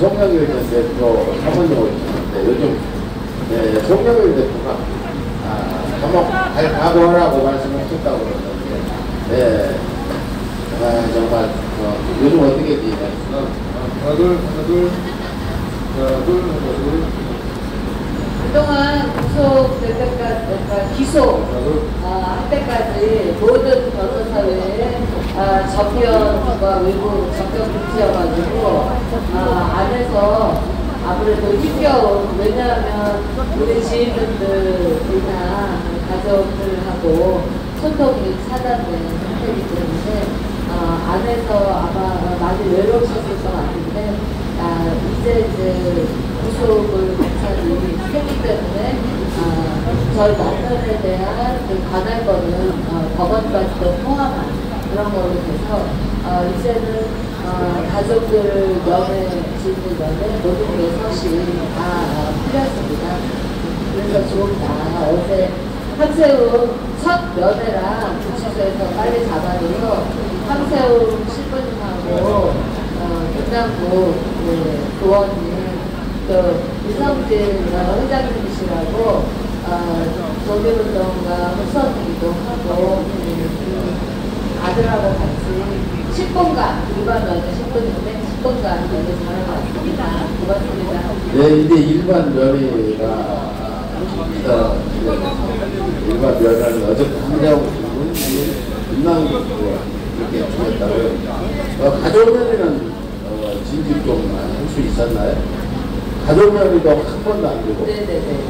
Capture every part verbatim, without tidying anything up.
송영길 전 대표 사모님 오셨는데 요즘 네, 송영길 대표가 아, 감옥 갈 각오하라고 말씀하셨다고 그러는데 네, 아, 정말 어, 요즘 어떻게 지내요? 하나 둘 하나 둘 하나 둘 하나 둘 그동안 구속될 때까지, 그러니까 기소 아, 할 때까지 모든 변호사회에 아, 접견과 외부 접견 금지여가지고 아, 안에서 아무래도 힘겨운, 왜냐하면 우리 지인분들이나 가족들하고 소통이 차단된 상태이기 때문에 아, 안에서 아마 많이 외로우셨을 것 같은데 아, 이제 이제 구속을 검찰이 했기 때문에 아, 저희 남편에 대한 그 관할권은 어, 법원까지도 포함한 그런 걸로 돼서 어, 이제는 어, 가족들 면회, 지인들 면회 모든 게 서식 다 어, 풀렸습니다. 그래서 좋다. 어제 함세웅 첫 면회랑 구치소에서 빨리 잡아줘서 함세웅 신부님하고 어, 김남국 네, 의원님 또 이성진 회장님이시라고 어, 독일운동가 후선이기도 하고 음, 아들하고 같이 십 분간 일반 면회 십 분인데 십 분간 면회 잘하고 왔습니다. 고맙습니다. 네, 이제 일반 면회가 있다. 일반 면회는 어저께 한대하고 김남국 이렇게 주셨다고요. 어, 가족면회는 어, 진집 좀 할 수 있었나요? 가족면회도 한 번도 안 되고. 네네네. 네.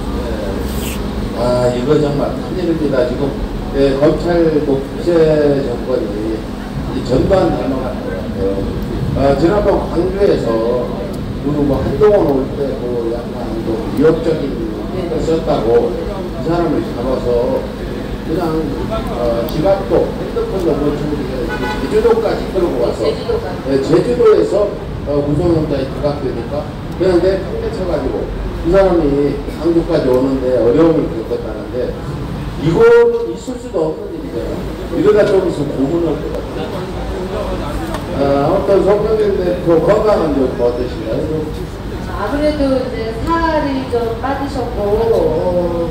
아, 이거 정말 큰일입니다. 지금 네, 검찰 독재 정권이 이 전반 닮아간 것 같아요. 아, 지난번 광주에서 그리고 뭐 한동안 올 때 뭐 약간 좀 위협적인 것이었다고 그 사람을 잡아서 그냥 어, 지갑도 핸드폰도 못 주고 제주도까지 끌고 와서 네, 제주도에서 어, 구속영장이 부각되니까 그냥 내 팽개 쳐가지고 이 사람이 광주까지 오는데 어려움이 겪었다는데 이거는 있을 수도 없는 일이잖아요. 이러다 좀 있으면 고문을 할 것 같아요. 아, 아무튼 송영길 대표 건강은 좀 어떠신가요? 아무래도 이제 살이 좀 빠지셨고 어,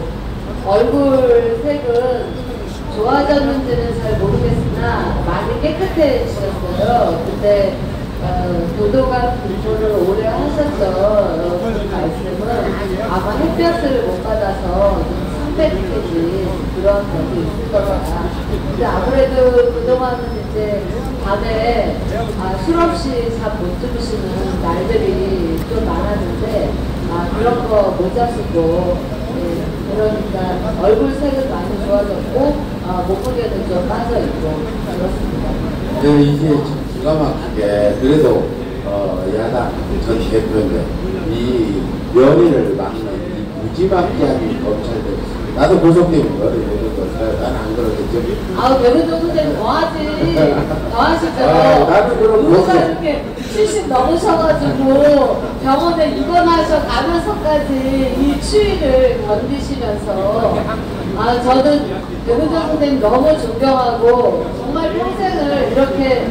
얼굴 색은 좋아졌는지는 잘 모르겠으나 많이 깨끗해지셨어요. 근데 어, 도도감 공부를 오래 하셨던 어, 그 말씀은 아마 햇볕을 못 받아서 상태해진 그런 것이 있을 거다. 근데 아무래도 그동안은 이제 밤에 아, 술 없이 잠 못 주무시는 날들이 좀 많았는데 아, 그런 거 못 잡수고 예, 그러니까 얼굴 색은 많이 좋아졌고 아, 몸무게는 좀 빠져있고 그렇습니다. 네, 이제 기가 막히게 그래도 어, 야당 전 대표인데 이 면회를 막는 이 무지막지한 검찰들 나도 구속되는 거를 모든 것을 난 안 그러겠죠. 아우 배우도 선생님 더하지 더하시죠. 아, 나도 그럼 누가 이렇게 칠십 넘으셔가지고 병원에 입원하셔 가면서까지 이 추위를 견디시면서 아 저는 배우도 선생님 너무 존경하고 정말 평생을 이렇게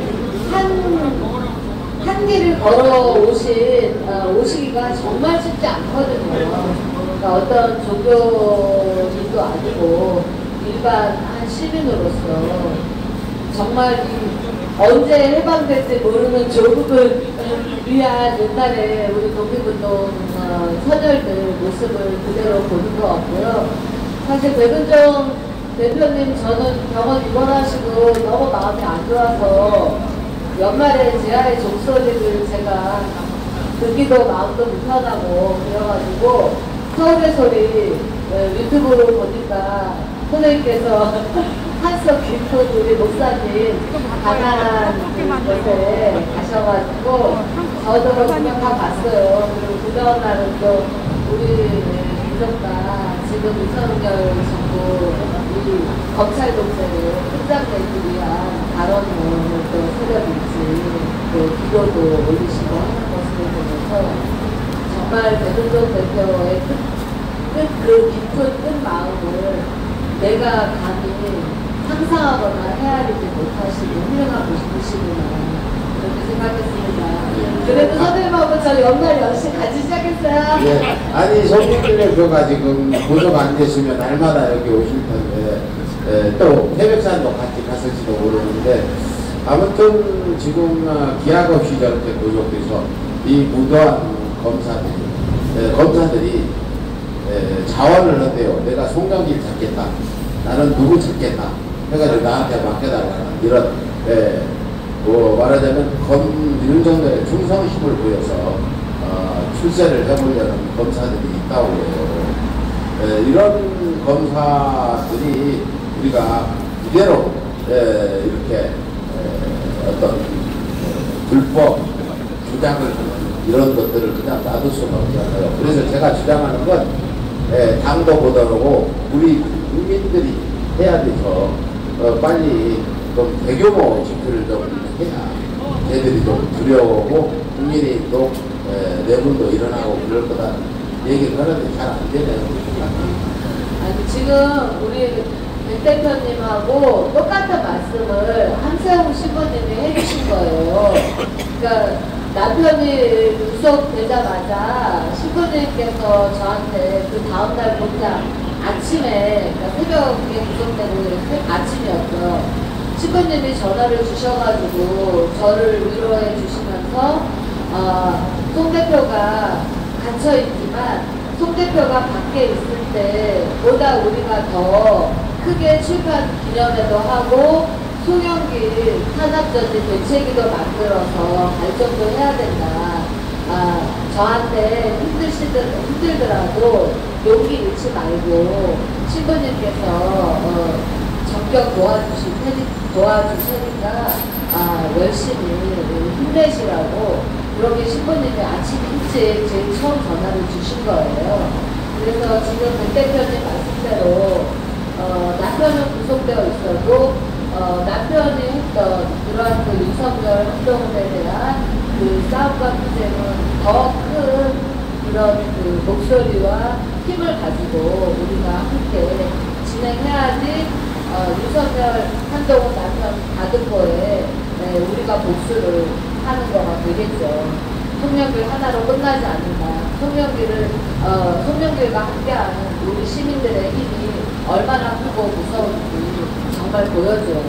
한 한 길을 걸어 오신 어, 오시기가 정말 쉽지 않거든요. 그러니까 어떤 종교인도 아니고 일반 한 시민으로서 정말 이 언제 해방될지 모르는 조국을 위한 옛날에 우리 독립운동 어, 선열들 모습을 그대로 보는 것 같고요. 사실 백은정 대표님 저는 병원 입원하시고 너무 마음이 안 좋아서 연말에 지하의 종소리를 제가 듣기도 마음도 불편하고 그래가지고 서울의 소리 유튜브로 보니까 선생님께서 한석 김포 우리 목사님 가난한 곳에 가셔가지고 저도 그냥 다 봤어요. 그리고 그 다음 날은 또 우리 민정당 지금 윤석열 정부 이 검찰 독재를 끝장내기 위한 발언을 또 새벽일지 또 기도도 올리시고 하는 것을 보면서 정말 백은종 대표의 끝, 끝, 그 깊은 끝 마음을 내가 감히 상상하거나 헤아리지 못하시고 훌륭한 모습이시구나 그렇게 생각했습니다. 그래도 선생님하고 저 연말 연시 같이 시작했어요. 예. 아니, 손님들의 표가 지금 구속 안 됐으면 날마다 여기 오실 텐데, 예, 또 태백산도 같이 갔을지도 모르는데, 아무튼 지금 어, 기약 없이 저렇게 구속돼서 이 무도한 검사들이, 예, 검사들이 예, 자원을 한대요. 내가 송영길 찾겠다. 나는 누구 찾겠다. 해가지고 나한테 맡겨달라는 이런, 예, 뭐 말하자면 검 윤석열의 충성심을 보여서 어, 출세를 해보려는 검사들이 있다고 해요. 예, 이런 검사들이 우리가 이대로 예, 이렇게 예, 어떤 예, 불법 주장을 하는 이런 것들을 그냥 놔둘 수는 없잖아요. 그래서 제가 주장하는 건 예, 당도 보더라고 우리 국민들이 해야 돼서 어, 빨리 좀 대규모 집회를 좀 해야 걔들이 좀 두려워하고 국민이 또 에, 내분도 일어나고 그럴 거다 얘기를 하는데 잘 안 되네요. 아니, 지금 우리 백 대표님하고 똑같은 말씀을 함세웅 신부님이 해주신 거예요. 그러니까 남편이 구속되자마자 신부님께서 저한테 그 다음날 본장 아침에, 그러니까 새벽에 구속되고 아침이었죠. 신부님이 전화를 주셔가지고 저를 위로해 주시면서 어, 송 대표가 갇혀있지만 송 대표가 밖에 있을 때보다 우리가 더 크게 출판 기념회도 하고 송영길 탄압전지 대책위도 만들어서 발전도 해야 된다. 아, 저한테 힘드시더, 힘들더라도 용기 잃지 말고 신부님께서 어, 전격 도와주실 테니, 도와줄 테니까 아, 열심히 힘내시라고 그렇게 신부님이 아침 일찍 제일 처음 전화를 주신 거예요. 그래서 지금 백 대표님 말씀대로 어, 남편은 구속되어 있어도 어, 남편이 했던 그러한 그 윤석열 한동훈에 대한 그 싸움과 투쟁은 더 큰 그런 그 목소리와 힘을 가지고 우리가 함께 진행해야지 어, 윤석열 한동훈 남편 가등거에 네, 우리가 복수를 하는 거가 되겠죠. 송영길 하나로 끝나지 않는다. 송영길을 어, 송영길과 함께하는 우리 시민들의 힘이 얼마나 크고 무서운지 정말 보여줘요.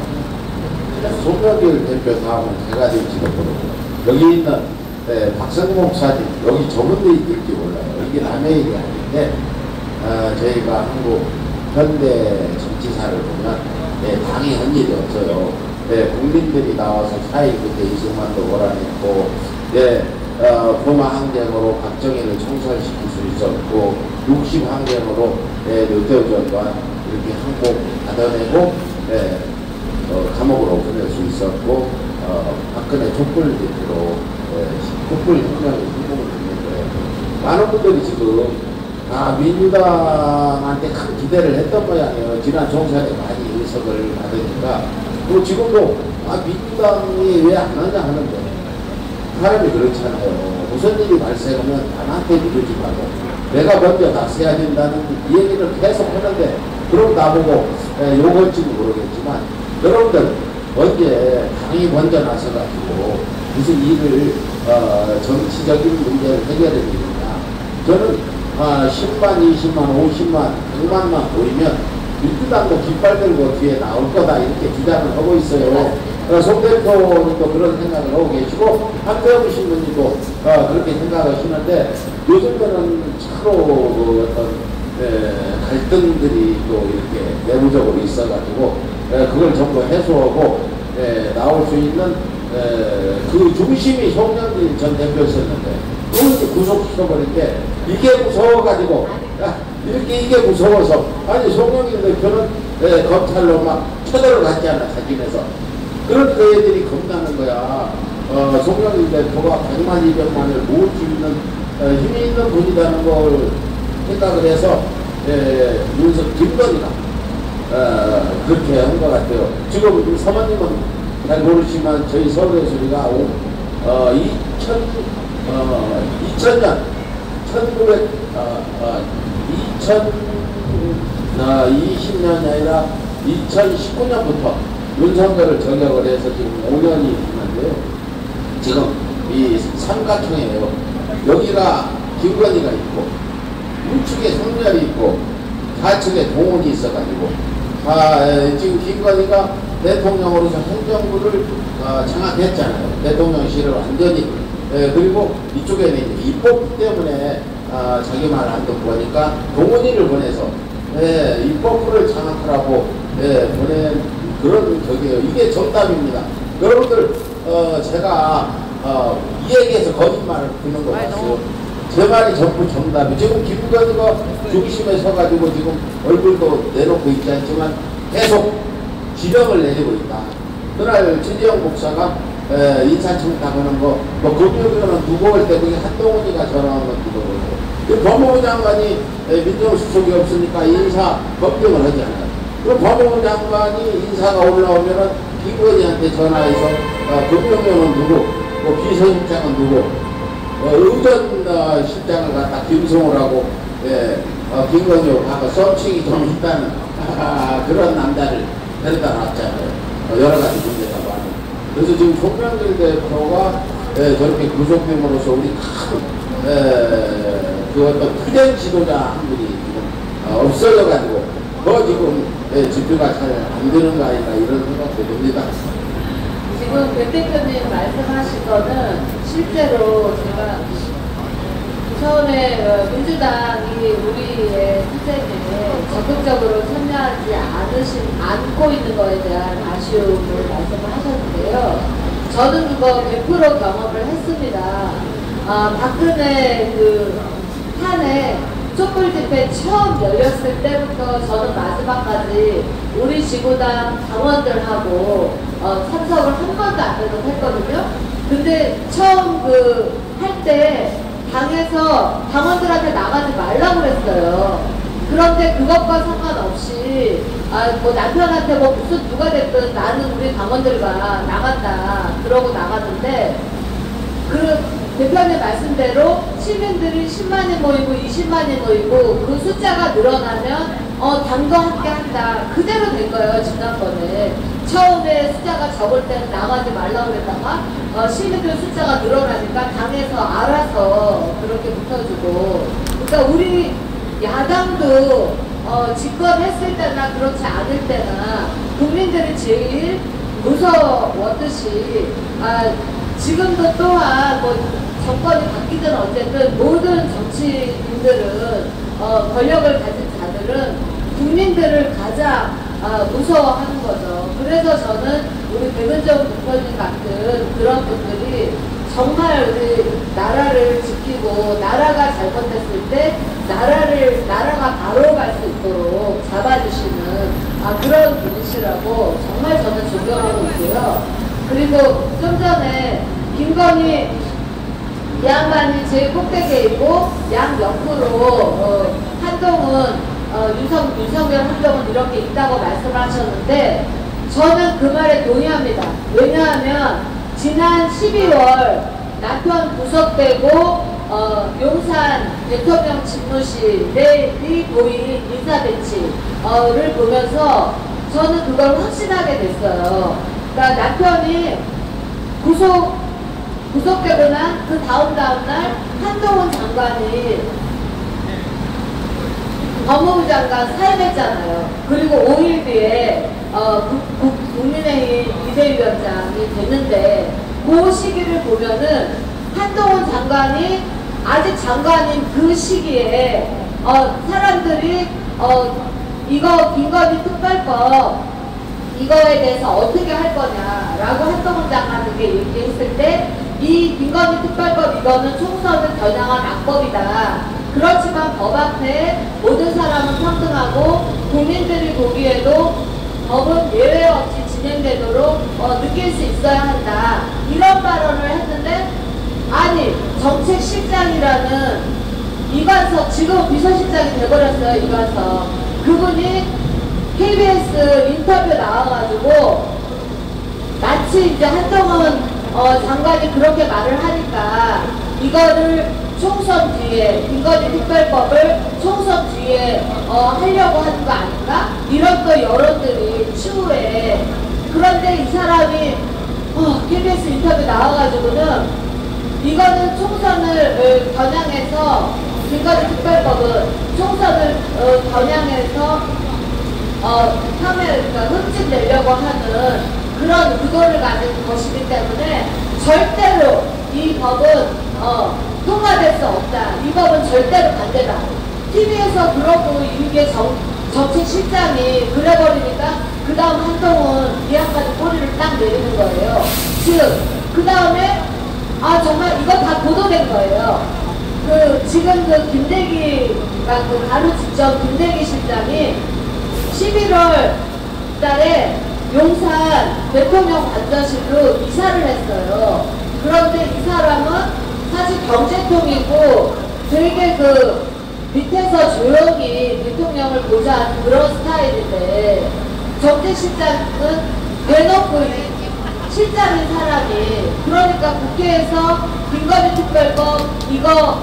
송영길 대표 다음은 제가 될지도 모르고 여기 있는 네, 박성모 목사님 여기 적은 데 있을지 몰라요. 이게 남의 일이 아닌데 어, 저희가 한국 현대 정치사를 보면 네, 당이 한 일이 없어요. 네, 국민들이 나와서 사일구 때 이승만도 몰아냈고 네, 어, 범아 항쟁으로 박정희를 청산시킬 수 있었고 육십 항쟁으로 네, 롯데전 또한 이렇게 항복 받아내고 네, 어, 감옥으로 보낼 수 있었고 어, 박근혜 촛불대표로 네, 촛불 혁명에 성공을 했는 거예요. 많은 분들이 지금 아, 민주당한테 큰 기대를 했던 모양이에요. 지난 총선에 많이 의석을 받으니까. 그리고 지금도 아, 민주당이 왜 안 하냐 하는데 사람이 그렇잖아요. 무슨 일이 발생하면 남한테 미루지 말고 내가 먼저 나서야 된다는 이 얘기를 계속 하는데 그럼 나보고 에, 욕할지는 모르겠지만 여러분들 언제 당이 먼저 나서가지고 무슨 일을 어, 정치적인 문제를 해결해 주느냐. 저는 아, 십만, 이십만, 오십만, 백만만 보이면 민주당도 깃발 들고 뒤에 나올 거다 이렇게 주장을 하고 있어요. 어, 송 대표는 또 그런 생각을 하고 계시고 함태영 신부님도 어, 그렇게 생각하시는데 요즘에는 차로 그 어떤 에, 갈등들이 또 이렇게 내부적으로 있어가지고 에, 그걸 전부 해소하고 에, 나올 수 있는 에, 그 중심이 송영길 전 대표였었는데 또 이렇게 구속시켜버릴 때 이게 무서워가지고 야, 이렇게 이게 무서워서 아니 송영길 대표는 에, 검찰로 막 쳐들어 갔잖아 자기네서. 그러니까 애들이 겁나는 거야. 어, 송영길 대표가 백만 이백만을 모을 수 있는 어, 힘이 있는 분이라는 걸 생각을 해서 에, 윤석 김건희가 어, 그렇게 한 것 같아요. 지금 사모님은 잘 모르시지만 저희 서울에서 우리가 어, 이천, 어, 이천 년 천구백 어, 어, 이천이십 년이 아니라 이천십구 년부터 윤석열을 저격을 해서 지금 오 년이 지났는데요. 지금 이 삼각형이에요. 여기가 김건희가 있고 우측에 성렬이 있고 좌측에 동훈이 있어가지고 아, 에, 지금 김건희가 대통령으로서 행정부를 어, 장악했잖아요. 대통령실을 완전히. 에, 그리고 이쪽에는 이제 입법 때문에 아, 자기 말 안 듣고 보니까 동훈이를 보내서 예, 입법부를 장악하라고 예, 보낸 그런 격이에요. 이게 정답입니다. 여러분들 어, 제가 어, 이 얘기에서 거짓말을 듣는 것 같아요. 제 말이 전부 정답이. 지금 김건희가 중심에 서가지고 지금 얼굴도 내놓고 있지 않지만 계속 지령을 내리고 있다. 그날 진지영 목사가 에, 인사청탁하는 거, 뭐 금요일은 누구 올 때 그게 한동훈이가 전화한 건 들어보고. 법무부 장관이 에, 민정수석이 없으니까 인사 검증을 하지 않아요. 그럼 법무부 장관이 인사가 올라오면은 김건희한테 전화해서 어, 금융위원은 누구, 뭐 비서실장은 누구, 어, 의전 어, 실장을 갖다 김성을 하고 예, 어, 김건희하고 가서 썸씽이 좀 있다는 아, 그런 남자를 데려다 놨잖아요. 어, 여러 가지 문제가 많아요. 그래서 지금 송명길 대표가 예, 저렇게 구속됨으로써 우리 큰 에, 그 어떤 투쟁 지도자 한 분이 지금 어, 없어져가지고 더 지금 예, 집회가 잘 안 되는 거 아닌가 이런 생각도 듭니다. 지금 백 대표님 말씀하신 거는 실제로 제가 처음에 민주당이 우리의 투쟁에 적극적으로 참여하지 않으신, 않고 있는 거에 대한 아쉬움을 말씀을 하셨는데요. 저는 그거 백 퍼센트 경험을 했습니다. 아, 박근혜 그 탄핵 촛불 집회 처음 열렸을 때부터 저는 마지막까지 우리 지구당 당원들하고 어, 참석을 한 번도 안 해도 했거든요. 근데 처음 그 할 때 당에서 당원들한테 나가지 말라고 했어요. 그런데 그것과 상관없이 아, 뭐 남편한테 뭐 무슨 누가 됐든 나는 우리 당원들과 나간다 그러고 나갔는데 그 대표님 말씀대로 시민들이 십만이 모이고 이십만이 모이고 그 숫자가 늘어나면 어 당도 함께 한다 그대로 된 거예요. 지난번에 처음에 숫자가 적을 때는 나가지 말라고 그랬다가 어 시민들 숫자가 늘어나니까 당에서 알아서 그렇게 붙어주고 그러니까 우리 야당도 어 집권했을 때나 그렇지 않을 때나 국민들이 제일 무서웠듯이 아 지금도 또한 뭐 정권이 바뀌든 어쨌든 모든 정치인들은 어, 권력을 가진 자들은 국민들을 가장 어, 무서워하는 거죠. 그래서 저는 우리 백은정 대표님 같은 그런 분들이 정말 우리 나라를 지키고 나라가 잘못했을 때 나라를 나라가 바로 갈 수 있도록 잡아주시는 아, 그런 분이시라고 정말 저는 존경하고 있고요. 그리고 좀 전에 김건희 양반이 제일 꼭대기에 있고 양 옆으로 어, 한동훈, 어, 윤석, 윤석열 한동훈 이렇게 있다고 말씀하셨는데 저는 그 말에 동의합니다. 왜냐하면 지난 십이월 남편 구속되고 어, 용산 대통령 집무실이 보인 인사배치를 보면서 저는 그걸 확신하게 됐어요. 그러니까 남편이 구속, 구속되고 난 그 다음 다음 날 한동훈 장관이 법무부 장관 사임했잖아요. 그리고 오 일 뒤에 어, 국, 국, 국민의힘 비대위원장이 됐는데 그 시기를 보면은 한동훈 장관이 아직 장관인 그 시기에 어, 사람들이 어, 이거 김건희 특별법 이거에 대해서 어떻게 할 거냐라고 한동훈 장관에게 얘기했을 때 이 김건희 특별법 이거는 총선을 겨냥한 악법이다. 그렇지만 법 앞에 모든 사람은 평등하고 국민들이 보기에도 법은 예외 없이 진행되도록 어, 느낄 수 있어야 한다. 이런 발언을 했는데 아니 정책실장이라는 이관석 지금 비서실장이 돼버렸어요. 이관석 그분이 케이비에스 인터뷰 나와가지고 마치 이제 한동훈 어, 장관이 그렇게 말을 하니까 이거를 총선 뒤에 김건희 특별법을 총선 뒤에 어, 하려고 하는 거 아닌가? 이런 또 여론들이 추후에 그런데 이 사람이 어, 케이비에스 인터뷰 나와가지고는 이거는 총선을 겨냥해서 김건희 특별법은 총선을 어, 겨냥해서 어, 혐의, 그러니까 흠집 내려고 하는 그런 의도를 가진 것이기 때문에 절대로 이 법은 어, 통과될 수 없다. 이 법은 절대로 반대다. 티비에서 그러고 이게 정, 정책실장이 그래버리니까 그 다음 한동훈 이양까지 꼬리를 딱 내리는 거예요. 즉, 그 다음에 아 정말 이거 다 보도된 거예요. 그 지금 그 김대기가 그 바로 직전 김대기 실장이 십일월 달에 용산 대통령 관저실로 이사를 했어요. 그런데 이 사람은 사실 경제통이고 되게 그 밑에서 조용히 대통령을 보좌하는 그런 스타일인데 정책실장은 대놓고 실장인 사람이 그러니까 국회에서 김건희 특별법 이거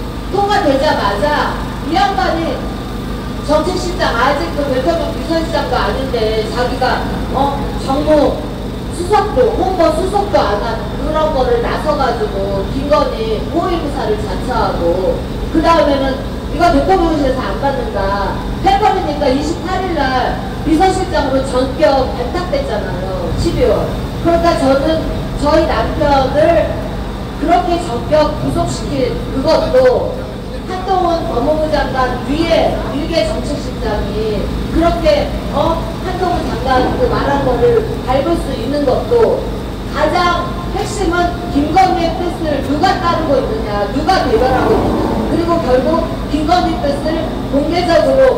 통과되자마자 이 양반이 정책실장 아직도 대통령 비서실장도 아닌데 자기가 어 정무 수석도 홍보 수석도 안 하는 그런 거를 나서가지고 김건희 호위무사를 자처하고 그 다음에는 이거 대통령실에서 안 받는다 패권이니까 이십팔일 날 비서실장으로 전격 발탁됐잖아요. 십이월. 그러니까 저는 저희 남편을 그렇게 전격 구속시킨 그것도 한동훈 법무부 장관 위에 일개 정책실장이 그렇게 어 한동훈 장관 그 말한 거를 밟을 수 있는 것도 가장 핵심은 김건희의 뜻을 누가 따르고 있느냐, 누가 대변하고 있느냐. 그리고 결국 김건희 뜻을 공개적으로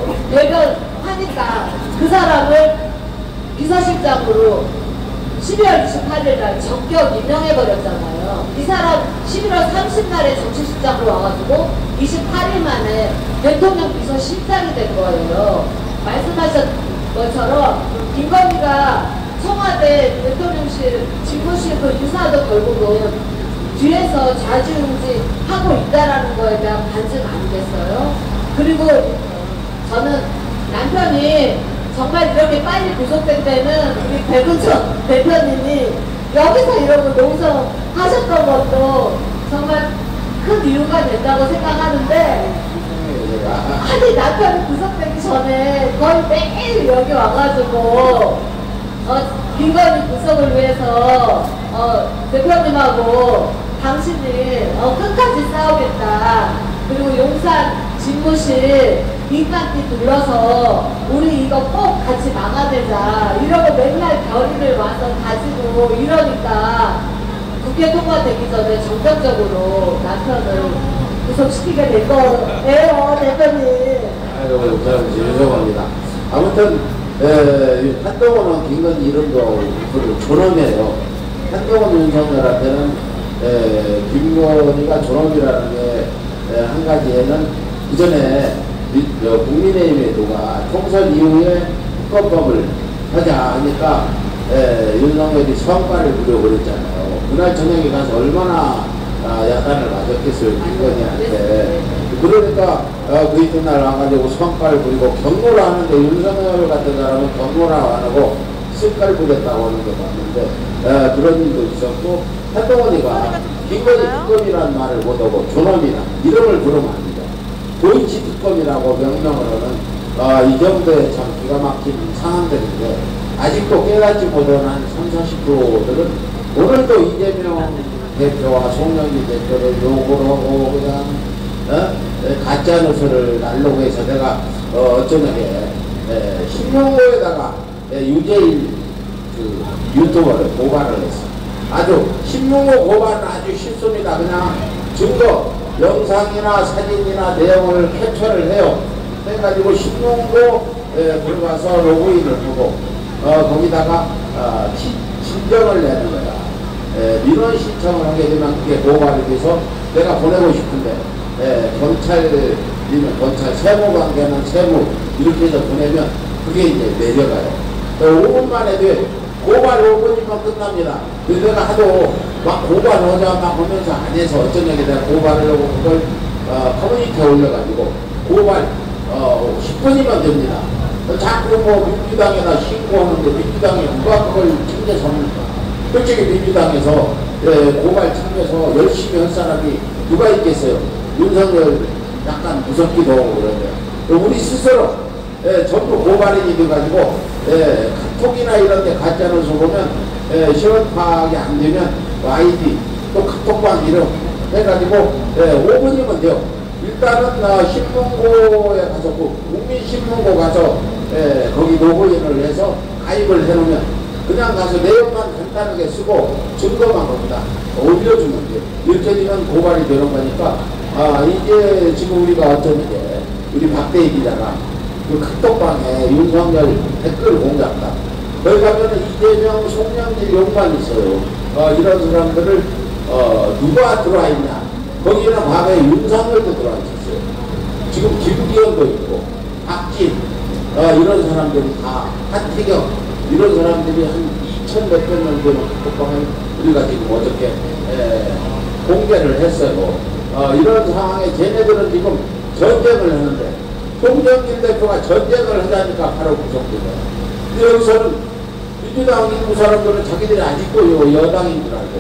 대변하니까 그 사람을 비서실장으로 십이월 이십팔일 날 전격 임명해버렸잖아요. 이 사람 십일월 삼십날에 정치실장으로 와가지고 이십팔일 만에 대통령 비서실장이 된 거예요. 말씀하신 것처럼 김건희가 청와대 대통령실 집무실 그 인사도 결국은 뒤에서 좌지우지 하고 있다라는 거에 대한 반증 아니겠어요? 그리고 저는 남편이 정말 이렇게 빨리 구속된 때는 우리 백은천 대표님이 여기서 이러고 농성하셨던 것도 정말 큰 이유가 된다고 생각하는데 아니 남편이 구속되기 전에 거의 매일 여기 와가지고 어, 김건희 구속을 위해서 어, 대표님하고 당신이 어, 끝까지 싸우겠다. 그리고 용산 집무실 민간티 둘러서 우리 이거 꼭 같이 막아내자 이러고 맨날 결의를 와서 가지고 이러니까 국회 통과되기 전에 전격적으로 남편을 구속시키게 될 거예요. 대표님. 아이고 저는 죄송합니다. 아무튼 에, 한동훈은 김건희 이름도 존엄이에요. 한동훈 윤석열한테는 에, 김건희가 존엄이라는 게 한 가지에는 그 전에 국민의힘에 누가 총선 이후에 특검법을 하자 하니까 에, 윤석열이 성과를 부려버렸잖아요. 그날 저녁에 가서 얼마나 아, 야단을 맞았겠어요. 김건희한테. 그러니까 어, 그 이튿날 와가지고 성과를 부리고 경고를 하는데 윤석열 같은 사람은 경고를 안 하고 성과를 부렸다고 하는 게 맞는데 에, 그런 일도 있었고 한동훈이가 김건희 특검이라는 말을 못하고 존엄이라 이름을 부르면 안 돼요. 도이치 특검이라고 명명을 하는 어, 이 정도의 참 기가 막힌 상황들인데 아직도 깨닫지 못한 한 삼사십 퍼센트들은 오늘도 이재명 대표와 송영기 대표를 욕을 하고 그냥 어? 가짜 뉴스를 날르고 해서 내가 어, 어쩌냐게 신문고에다가 유재일 그 유튜버를 고발을 했어. 아주 신문고 고발은 아주 쉽습니다. 그냥 증거 영상이나 사진이나 내용을 캡처를 해요. 해가지고 신문고에 들어가서 로그인을 하고 어, 거기다가 어, 시, 신정을 내는 거야. 에, 민원 신청을 하게 되면 그게 고발이 돼서 내가 보내고 싶은데 에, 경찰이면 경찰 세무관계는 세무 이렇게 해서 보내면 그게 이제 내려가요. 오 분 만에 돼. 고발 오 분이면 끝납니다. 그래서 내가 하도 막 고발하자 막 하면서 안 해서 어쩐 얘기 내가 고발을 하고 그걸 어, 커뮤니티에 올려가지고 고발 어, 십 분이면 됩니다. 자꾸 뭐 민주당에다 신고하는데 민주당이 누가 그걸 챙겨섭니까? 솔직히 민주당에서 예, 고발 참여해서 열심히 한 사람이 누가 있겠어요? 윤석열 약간 무섭기도 하고 그러네요. 우리 스스로 예, 전부 고발인이 돼가지고 예, 카톡이나 이런 데 가짜뉴스 보면 예, 시원 파악이 안 되면 아이디 또 카톡방 이름 해가지고 예, 오 분이면 돼요. 일단은 어, 신문고에 가서 그 국민신문고 가서 예, 거기 로그인을 해서 가입을 해놓으면 그냥 가서 내용만 간단하게 쓰고 증거만 겁니다. 올려주면 돼요. 이렇게 되면 고발이 되는 거니까 아 이제 지금 우리가 어쩌면 이제 우리 박대희 기자가 그 카톡방에 윤석열 댓글 공작다. 거기 가면은 이재명, 송영길 욕만 있어요. 어, 이런 사람들을 어, 누가 들어와 있냐. 거기는 밤에 윤석열도 들어와 있었어요. 지금 김기현도 있고 박진 어, 이런 사람들이 다 한태경 이런 사람들이 한 이천 몇백 명 되는 카톡방을 우리가 지금 어저께 에, 공개를 했어요. 어, 이런 상황에 쟤네들은 지금 전쟁을 하는데 송영길 대표가 전쟁을 하자니까 바로 구속되고요. 근데 여기서는 민주당 일부 사람들은 자기들이 아직도 여당인 줄 알고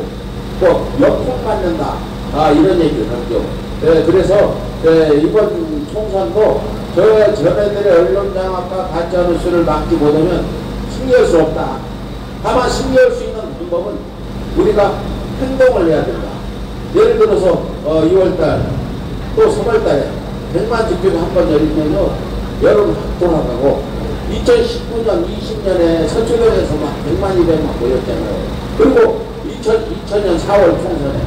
뭐 역풍 맞는다 아 이런 얘기를 하죠. 네, 그래서 네, 이번 총선도 저 전애들의 언론장악과 가짜뉴스를 막지 못하면 승리할 수 없다. 다만 승리할 수 있는 방법은 우리가 행동을 해야 된다. 예를 들어서 어, 이월달 또 삼월달에 백만 집회가 한 번 열리면요 여름 확 돌아가고 이천십구 년 이십 년에 서초동에서 막 백만 이백만 모였잖아요. 그리고 이천 년 사월 총선에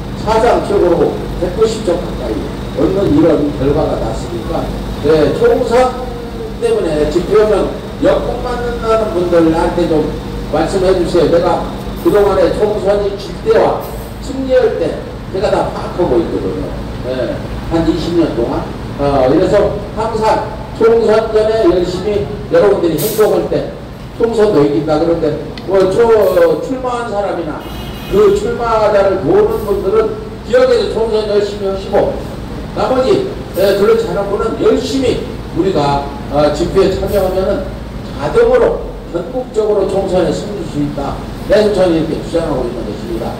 사상 최고로 백구십 조 가까이 얻는 이런 결과가 났으니까 네, 총선 때문에 집회하면 역풍 맞는다는 분들 나한테 좀 말씀해 주세요. 내가 그동안에 총선이 질 때와 승리할 때 제가 다 파악하고 있거든요. 네, 한 이십 년 동안 어, 그래서 항상 총선 전에 열심히 여러분들이 행동할 때 총선도 이긴다 그런데 뭐저 출마한 사람이나 그 출마자를 도우는 분들은 기억에서 총선 열심히 하시고 나머지 예, 그렇지 않은 분은 열심히 우리가 어, 집회에 참여하면은 자동으로 전국적으로 총선에 승리할 수 있다. 그래서 저는 이렇게 주장하고 있는 것입니다.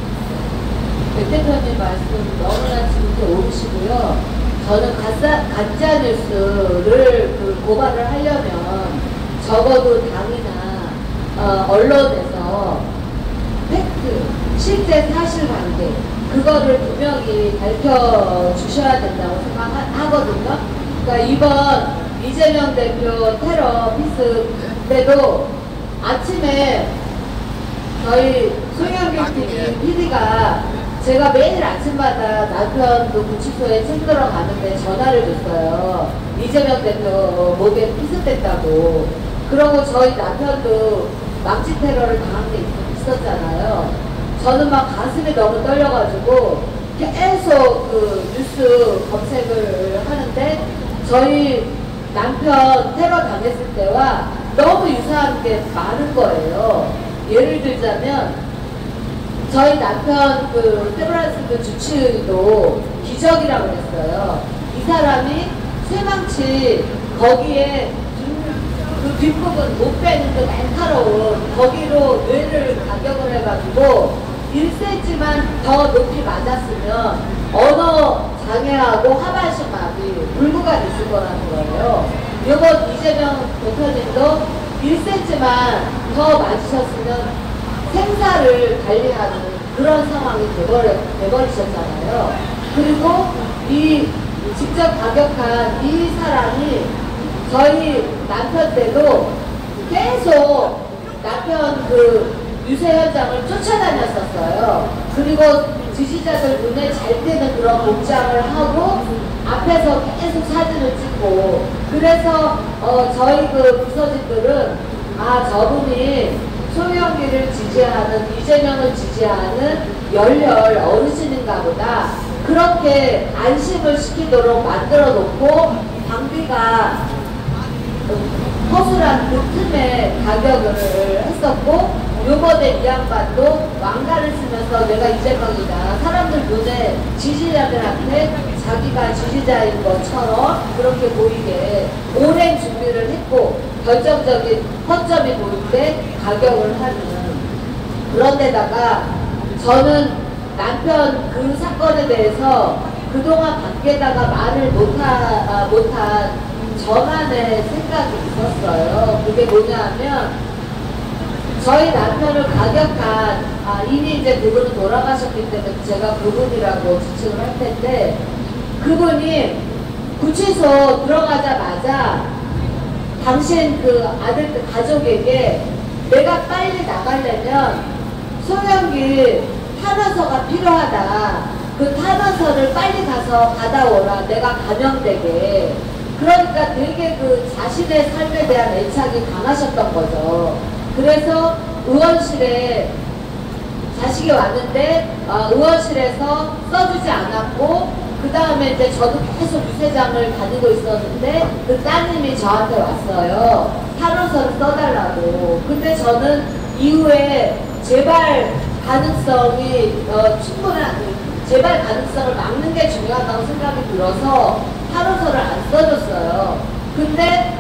백 대표님 말씀 너무나 지금 옳으시고요. 저는 가짜, 가짜 뉴스를 그 고발을 하려면 적어도 당이나 어, 언론에서 팩트, 실제 사실관계 그거를 분명히 밝혀주셔야 된다고 생각하거든요. 그러니까 이번 이재명 대표 테러 피스 때도 아침에 저희 송영길 티비 피디가 제가 매일 아침마다 남편 그 구치소에 챙기러 가는데 전화를 줬어요. 이재명 대표 목에 피습됐다고. 그러고 저희 남편도 망치 테러를 당한 게 있었잖아요. 저는 막 가슴이 너무 떨려가지고 계속 그 뉴스 검색을 하는데 저희 남편 테러 당했을 때와 너무 유사한 게 많은 거예요. 예를 들자면 저희 남편 그 세브란스 그 주치의도 기적이라고 그랬어요. 이 사람이 쇠망치 거기에 그 뒷부분 못 빼는 그 날카로운 거기로 뇌를 가격을 해가지고 일 센티미터만 더 높이 맞았으면 언어 장애하고 하반신 마비 불구가 있을 거라는 거예요. 이번 이재명 대표님도 일 센티미터만 더 맞으셨으면 생사를 달리하는 그런 상황이 돼버려, 돼버리셨잖아요. 그리고 이 직접 가격한 이 사람이 저희 남편 때도 계속 남편 그 유세 현장을 쫓아다녔었어요. 그리고 지지자들 눈에 잘 띄는 그런 복장을 하고 앞에서 계속 사진을 찍고 그래서 어 저희 그 부서진들은 아 저분이 송영길을 지지하는 이재명을 지지하는 열렬 어르신인가 보다 그렇게 안심을 시키도록 만들어 놓고 방비가 허술한 그 틈에 가격을 했었고 요번에 이 양반도 왕관을 쓰면서 내가 이재명이다 사람들 눈에 지지자들한테 자기가 지지자인 것처럼 그렇게 보이게 오랜 준비를 했고 결정적인 허점이 보일 때 가격을 하는 그런데다가 저는 남편 그 사건에 대해서 그동안 밖에다가 말을 못하, 아, 못한 저만의 생각이 있었어요. 그게 뭐냐면 저희 남편을 가격한, 아, 이미 이제 그분은 돌아가셨기 때문에 제가 그분이라고 지칭을 할 텐데, 그분이 구치소 들어가자마자 당신 그 아들 그 가족에게 내가 빨리 나가려면 소형기 탄원서가 필요하다. 그 탄원서를 빨리 가서 받아오라. 내가 감염되게. 그러니까 되게 그 자신의 삶에 대한 애착이 강하셨던 거죠. 그래서 의원실에 자식이 왔는데 어, 의원실에서 써주지 않았고, 그 다음에 이제 저도 계속 유세장을 다니고 있었는데 그 따님이 저한테 왔어요. 탄원서를 써달라고. 근데 저는 이후에 재발 가능성이 어, 충분한 재발 가능성을 막는 게 중요하다고 생각이 들어서 탄원서를 안 써줬어요. 근데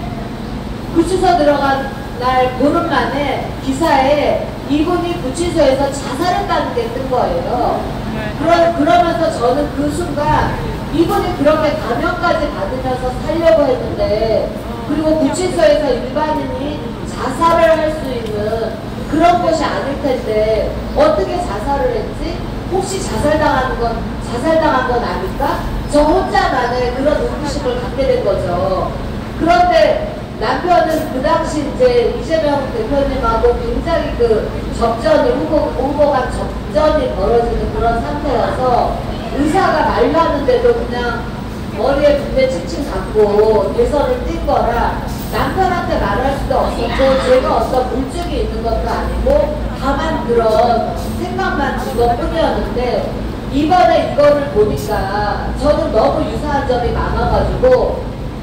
구치소 들어간 날 보름 만에 기사에 이분이 구치소에서 자살했다는 게 뜬 거예요. 그러, 그러면서 저는 그 순간 이분이 그렇게 감염까지 받으면서 살려고 했는데, 그리고 구치소에서 일반인이 자살을 할 수 있는 그런 곳이 아닐 텐데 어떻게 자살을 했지? 혹시 자살당하는 건 자살당한 건 아닐까? 저 혼자만의 그런 의구심을 갖게 된 거죠. 그런데 남편은 그 당시 이제 이재명 대표님하고 굉장히 그 접전이 후보, 후보 간 접전이 벌어지는 그런 상태여서 의사가 말로 하는데도 그냥 머리에 붕대 칭칭 감고 대선을 뛴 거라 남편한테 말할 수도 없었고, 제가 어떤 물증이 있는 것도 아니고 다만 그런 생각만 든 것 뿐이었는데, 이번에 이거를 보니까 저는 너무 유사한 점이 많아가지고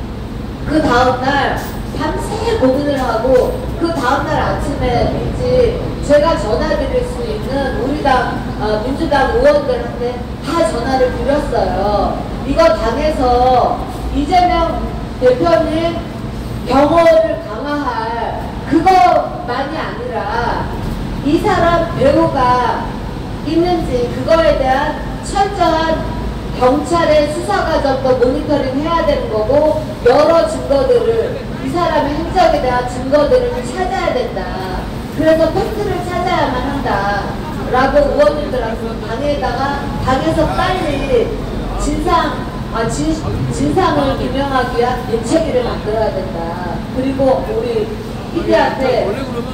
그 다음날 밤새 고민을 하고, 그 다음날 아침에 일찍 제가 전화드릴 수 있는 우리 당 어, 민주당 의원들한테 다 전화를 드렸어요. 이거 당에서 이재명 대표님 경호를 강화할 그거만이 아니라 이 사람 배우가 있는지 그거에 대한 철저한 경찰의 수사 과정도 모니터링 해야 되는 거고, 여러 증거들을, 이 사람의 행적에 대한 증거들을 찾아야 된다. 그래서 팩트를 찾아야만 한다. 라고 의원님들한테 당에다가, 당에서 빨리 진상, 아, 진, 진상을 규명하기 위한 대책위를 만들어야 된다. 그리고 우리 피디한테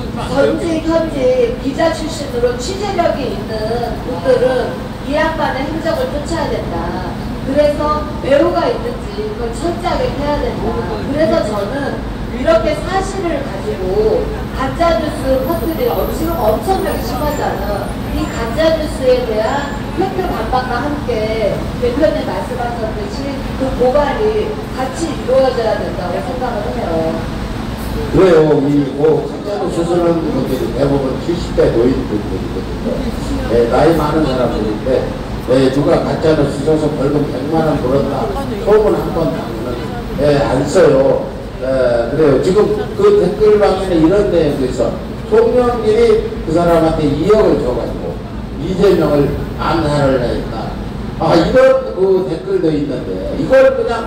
전직, 현직 기자 출신으로 취재력이 있는 분들은 이 양반의 행적을 쫓아야 된다. 그래서 배우가 있는지 그걸 철저하게 해야 된다. 그래서 저는 이렇게 사실을 가지고 가짜뉴스 퍼뜨리 지금 엄청나게 심하잖아. 이 가짜뉴스에 대한 팩트 반박과 함께 대표님 말씀하셨듯이 그 고발이 같이 이루어져야 된다고 생각을 해요. 그래요. 이, 뭐, 가짜뉴스 쓰는 분들이 대부분 칠십 대 노인분들이거든요. 네, 나이 많은 사람들인데, 네, 누가 가짜뉴스 써서 벌금 백만 원 벌었다. 소문 한 번 나면, 네, 안 써요. 네, 그래요. 지금 그 댓글방에는 이런 내용도 있어. 송영길이 그 사람한테 이억을 줘가지고, 이재명을 암살을 했다. 아, 이런 그 댓글도 있는데, 이걸 그냥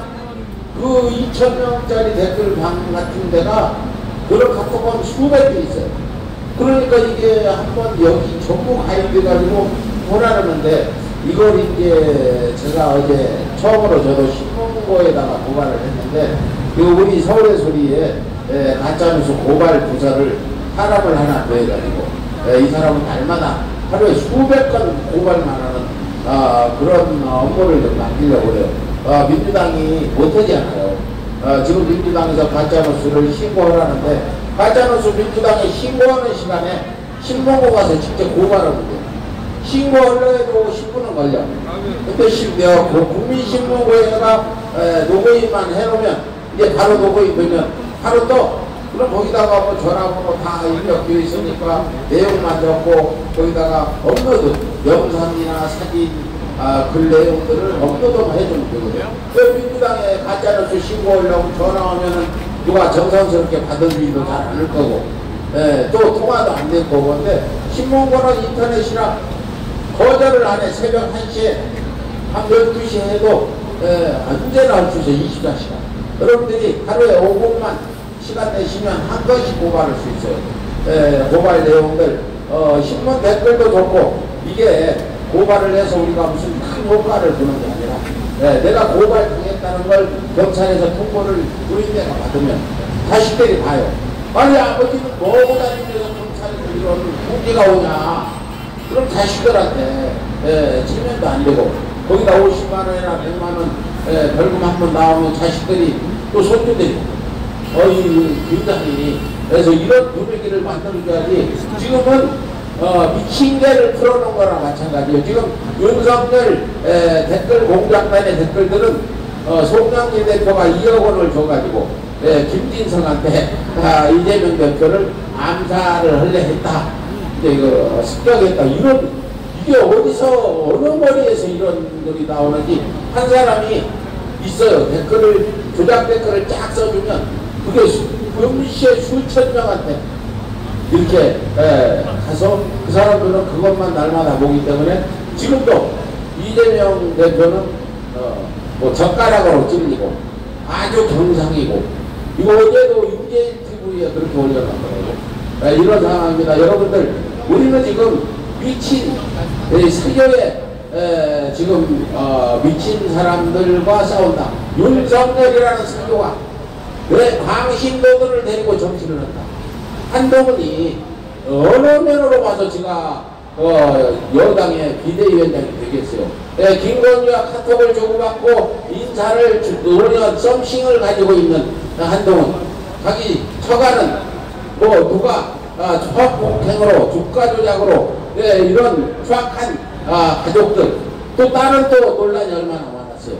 그 이천 명짜리 댓글방 같은 데가 그런 갖고 보면 수백 개 있어요. 그러니까 이게 한번 여기 전부 가입돼가지고 보라는데, 이걸 이제 제가 어제 처음으로 저도 신문고에다가 고발을 했는데, 그 우리 서울의 소리에 에, 가짜뉴스 고발 부서를 사람을 하나 더 해가지고, 에, 이 사람은 날마다 하루에 수백 건 고발만 하는 아, 그런 어, 업무를 좀 맡기려고 그래요. 어, 민주당이 못하지 않아요. 어, 지금 민주당에서 가짜뉴스를 신고하라는데, 가짜뉴스 민주당이 신고하는 시간에 신문고 가서 직접 고발하면 돼요. 신고하려고 십 분은 걸려. 근데 심지어 국민신문고에다가 로그인만 해놓으면, 이제 바로 로그인 되면 바로 또, 그럼 거기다가 뭐 전화번호 다 입력되어 있으니까 내용만 적고, 거기다가 업로드, 영상이나 사진, 아, 그 내용들을 업로드 해주면 되거든요. 그 민주당에 가짜뉴스 신고하려고 전화하면은 누가 정성스럽게 받아주지도 잘 않을 거고, 예, 또 통화도 안 될 거고, 근데 신문고는 인터넷이라 거절을 안 해. 새벽 한 시에 한 열두 시에 해도 에, 언제나 할 수 있어요. 이십사 시간. 여러분들이 하루에 오 분만 시간 내시면 한 번씩 고발할 수 있어요. 에, 고발 내용들 어, 신문 댓글도 좋고 이게 고발을 해서 우리가 무슨 큰 효과를 보는 게 아니라 에, 내가 고발 당했다는 걸 경찰에서 통보를 우리네가 받으면 자식들이 봐요. 아니 아버지는 뭐고 다니면서 경찰에서 이런 통지가 오냐. 그럼 자식들한테 에, 체면도 안 되고 거기다 오십만 원이나 백만 원 에, 벌금 한 번 나오면 자식들이 또 손주들이 어이 굉장히 그래서 이런 분위기를 만들어줘야지. 지금은 어, 미친 개를 풀어놓은 거랑 마찬가지예요. 지금 윤석열 에, 댓글 공작단의 댓글들은 어, 송영길 대표가 이억 원을 줘가지고 에, 김진성한테 아, 이재명 대표를 암살을 하려 했다. 이제 이거 습격했다. 이런 이게 어디서 어느 머리에서 이런 글이 나오는지 한 사람이 있어요. 댓글을 조작 댓글을 쫙 써주면 그게 동시에 수천 명한테 이렇게 에, 가서 그 사람들은 그것만 날마다 보기 때문에 지금도 이재명 대표는 어, 뭐 젓가락으로 찔리고 아주 정상이고 이거 어제도 윤재인 티비에 그렇게 올려놨더라고요. 에, 이런 상황입니다. 여러분들 우리는 지금 미친 세계에 에, 지금 어, 미친 사람들과 싸운다. 윤석열이라는 사교가 왜 광신도들을 데리고 정치를 한다. 한동훈이 어느 면으로 봐서 제가 어, 여당의 비대위원장이 되겠어요. 예, 김건희와 카톡을 주고받고 인사를 노련 썸씽을 가지고 있는 한동훈. 자기 처가는 뭐 누가 아, 조합폭행으로 주가 조작으로 예, 이런 추악한 아, 가족들 또 다른 또 논란이 얼마나 많았어요.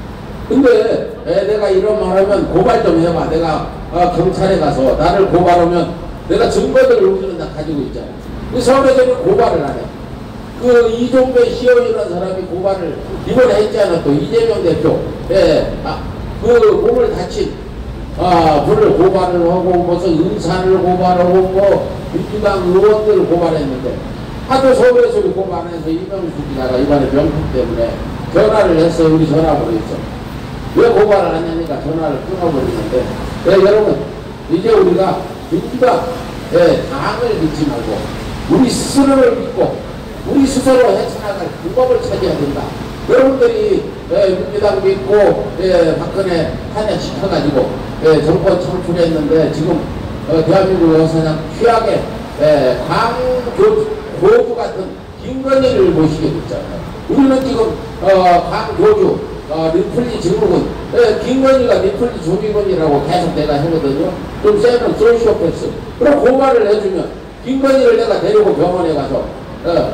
근데 에, 내가 이런 말 하면 고발 좀 해봐. 내가 어, 경찰에 가서 나를 고발하면 내가 증거들을 우리는 다 가지고 있잖아. 그 서울에서는 고발을 안 해. 그 이종배 시어이라는 사람이 고발을 이번에 했잖아. 또 이재명 대표 예, 아, 그 몸을 다친 아, 분을 고발을 하고 무슨 은산을 고발하고 뭐 민주당 의원들을 고발했는데 하도 서울에서 고발해서 이명수 기자가 이번에 명품 때문에 전화를 했어요. 우리 전화번호 있어. 왜 고발을 하냐니까 전화를 끊어버리는데 네, 여러분 이제 우리가 민주당 네, 당을 믿지 말고 우리 스스로를 믿고 우리 스스로 헤쳐나갈 방법을 찾아야 된다. 여러분들이 네, 민주당 믿고 네, 박근혜 탄핵시켜가지고 네, 정권 창출했는데 지금 어, 대한민국 역사상 취약의 네, 강교주 교주 같은 김건희를 모시게 됐잖아요. 우리는 지금 어, 강교주 어, 리플리 증후군 예, 김건희가 리플리 조기군이라고 계속 내가 하거든요. 좀 세면 소시오패스 그럼 고발을 해주면 김건희를 내가 데리고 병원에 가서 어,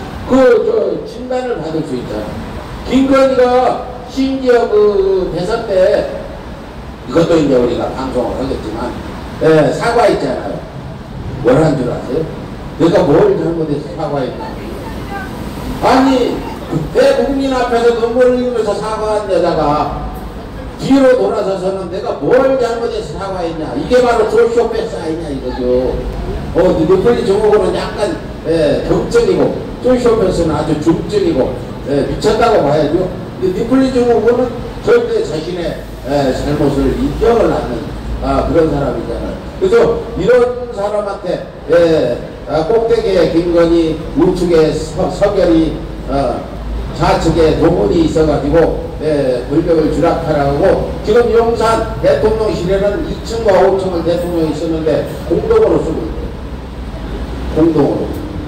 그 저, 진단을 받을 수 있잖아. 김건희가 심지어 그 대선 때 이것도 이제 우리가 방송을 하겠지만 예, 사과했잖아요. 뭘 한 줄 아세요? 내가 뭘 잘못해서 사과했나? 아니 대국민 앞에서 눈물을 흘리면서 사과한 여자가 뒤로 돌아서서는 내가 뭘 잘못해서 사과했냐? 이게 바로 소시오패스 아니냐 이거죠. 어, 리플리 증후군은 약간 예, 경증이고 소시오패스는 아주 중증이고 예, 미쳤다고 봐야죠. 리플리 증후군은 절대 자신의 예, 잘못을 인정을 하는 아, 그런 사람이잖아요. 그래서 이런 사람한테 예, 아, 꼭대기에 김건희, 우측에 서, 서결이 어, 좌측에 동훈이 있어가지고 예, 권력을 주락하라고 지금 용산 대통령실에는 이 층과 오 층을 대통령이 쓰는데 공동으로 쓰고 있대요. 공동으로.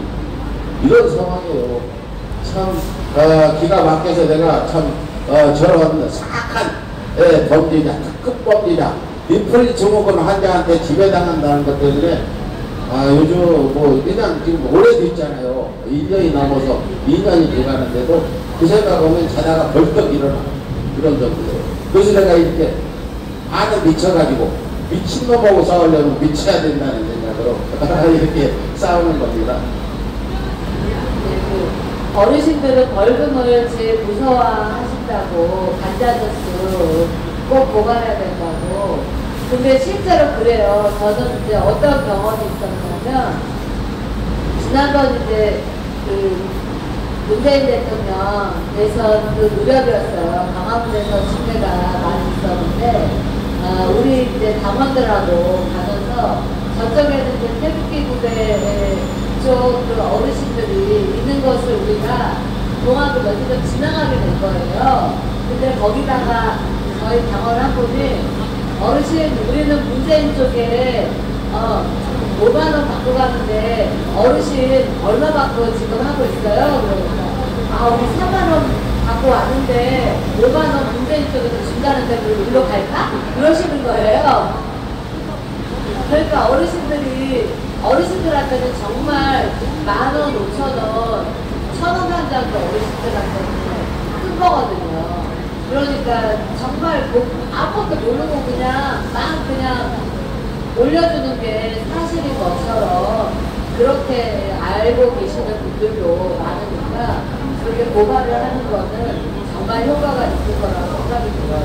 이런 상황이에요. 참 어, 기가 막혀서 내가 참 어, 저런 사악한 예, 범죄자, 특급 범죄자 리플리 증후군 환자한테 지배당한다는 것 때문에 아, 요즘 뭐 그냥 지금 오래됐잖아요. 일 년이 넘어서 이 년이 돼가는데도 그 생각하면 자다가 벌떡 일어나. 그런 정도예요. 그래서 내가 이렇게 안에 미쳐가지고 미친놈하고 싸우려면 미쳐야 된다는 생각으로 이렇게 싸우는 겁니다. 어르신들은 벌금을 제일 무서워하신다고 간자저수 꼭 고발해야 된다고. 근데 실제로 그래요. 저는 이제 어떤 경험이 있었냐면 지난번 이제 그 문재인 대통령 대선 그 무렵이었어요. 강화문에서 집회가 많이 있었는데, 어, 우리 이제 당원들하고 가면서 저쪽에는 이제 태극기 부대 쪽그 어르신들이 있는 것을 우리가 동학을 몇 번 지나가게 된 거예요. 근데 거기다가 저희 당원 한 분이 어르신, 우리는 문재인 쪽에 어, 오만 원 받고 가는데 어르신 얼마 받고 지금 하고 있어요? 그러니까 아, 우리 사만 원 받고 왔는데 오만 원 문재인 쪽에서 준다는데 우리 일로 갈까? 그러시는 거예요. 그러니까 어르신들이 어르신들한테는 정말 만 원, 오천 원, 천 원 한 장도 어르신들한테는 큰 거거든요. 그러니까 정말 뭐 아무것도 모르고 그냥 막 그냥 올려주는 게 사실인 것처럼 그렇게 알고 계시는 분들도 많으니까 그렇게 고발을 하는 거는 정말 효과가 있을 거라고 생각이 들어요.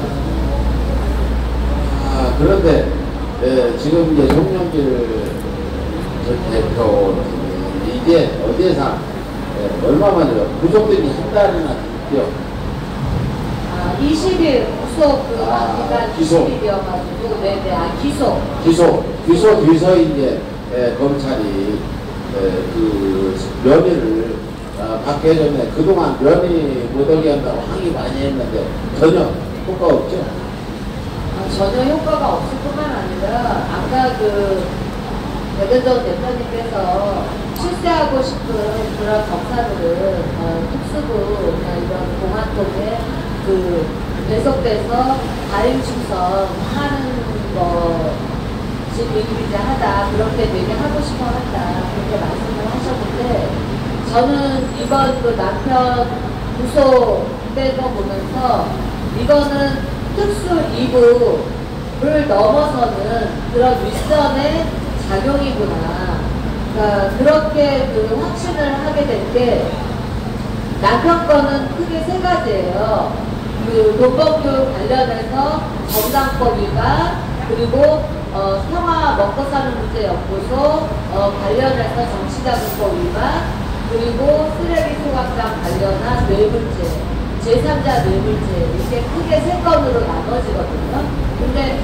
아, 그런데 예, 지금 이제 송영길 전 대표 이게 어디에서 예, 얼마 만에 구속들이 한 달이나 됐죠. 아, 이십 일 구속 그 아, 기간 기소. 이십 일이어가지고 네네 아 기소. 기소 기소 뒤서 이제 예, 검찰이 예, 그 면회를 어, 받게 해줬네. 그동안 면회 못하게 한다고 항의 많이 했는데 전혀 효과 없죠. 아, 전혀 효과가 없을 뿐만 아니라 아까 그 백은정 대표님께서 출세하고 싶은 그런 검사들은 어, 특수부나 이런 공안통에 그 계속돼서 가임 충성하는 거 지금 이제 하다 그렇게 얘기하고 싶어 한다 그렇게 말씀을 하셨는데 저는 이번 그 남편 구속된 거 보면서 이거는 특수 이 부를 넘어서는 그런 윗선의 작용이구나. 그러니까 그렇게 그 확신을 하게 된 게 남편 거는 크게 세 가지예요. 그 돈봉투 관련해서 정당법 위반 그리고 어, 평화 먹고 사는 문제 연구소 어, 관련해서 정치자금법 위반 그리고 쓰레기 소각장 관련한 뇌물죄 제삼자 뇌물죄 이렇게 크게 세 건으로 나눠지거든요. 근데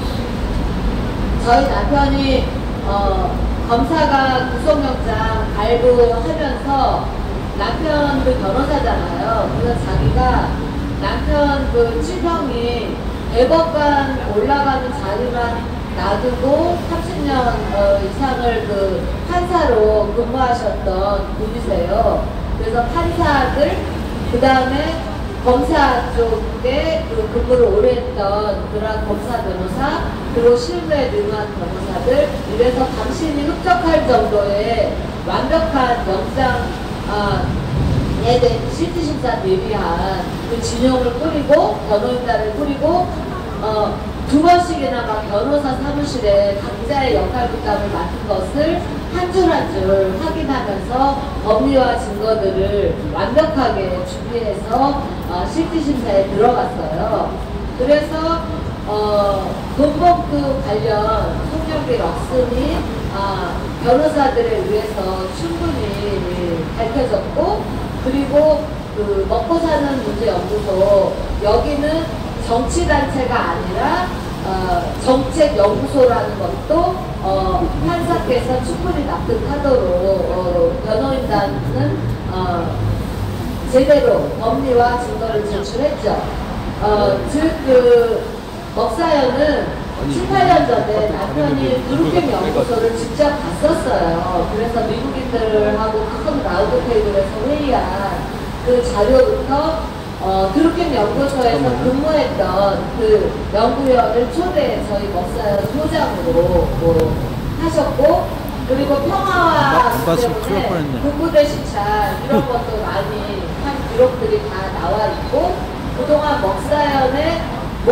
저희 남편이 어, 검사가 구속영장 발부하면서 남편도 변호사잖아요. 그래서 자기가 남편 그 친형이 대법관 올라가는 자리만 놔두고 삼십 년 어, 이상을 그 판사로 근무하셨던 분이세요. 그래서 판사들 그 다음에 검사 쪽에 그 근무를 오래 했던 그런 검사 변호사 그리고 실무에 능한 변호사들 이래서 당신이 흡족할 정도의 완벽한 영장 아, 에 대한 실질심사 대비한 그 진영을 꾸리고 변호인단을 꾸리고 어, 두 번씩이나 막 변호사 사무실에 각자의 역할 분담을 맡은 것을 한 줄 한 줄 확인하면서 법리와 증거들을 완벽하게 준비해서 어, 실질심사에 들어갔어요. 그래서 어, 돈봉투 관련 송영길 럭슨이 아, 변호사들에 의해서 충분히 밝혀졌고 그리고 그 먹고 사는 문제 연구소 여기는 정치단체가 아니라 어, 정책연구소라는 것도 어, 판사께서 충분히 납득하도록 어, 변호인단은 어, 제대로 법리와 증거를 제출했죠. 어, 즉, 그 먹사연은 칠, 팔 년 전에 남편이 드루킹 연구소를 직접 갔었어요. 그래서 미국인들하고 큰 라운드 테이블에서 회의한 그 자료부터 어, 드루킹 연구소에서 근무했던 그 연구원을 초대해 저희 먹사연 소장으로 뭐 하셨고 그리고 평화와 때문에 군부대 시찰 이런 것도 많이 한 기록들이 다 나와 있고 그동안 먹사연의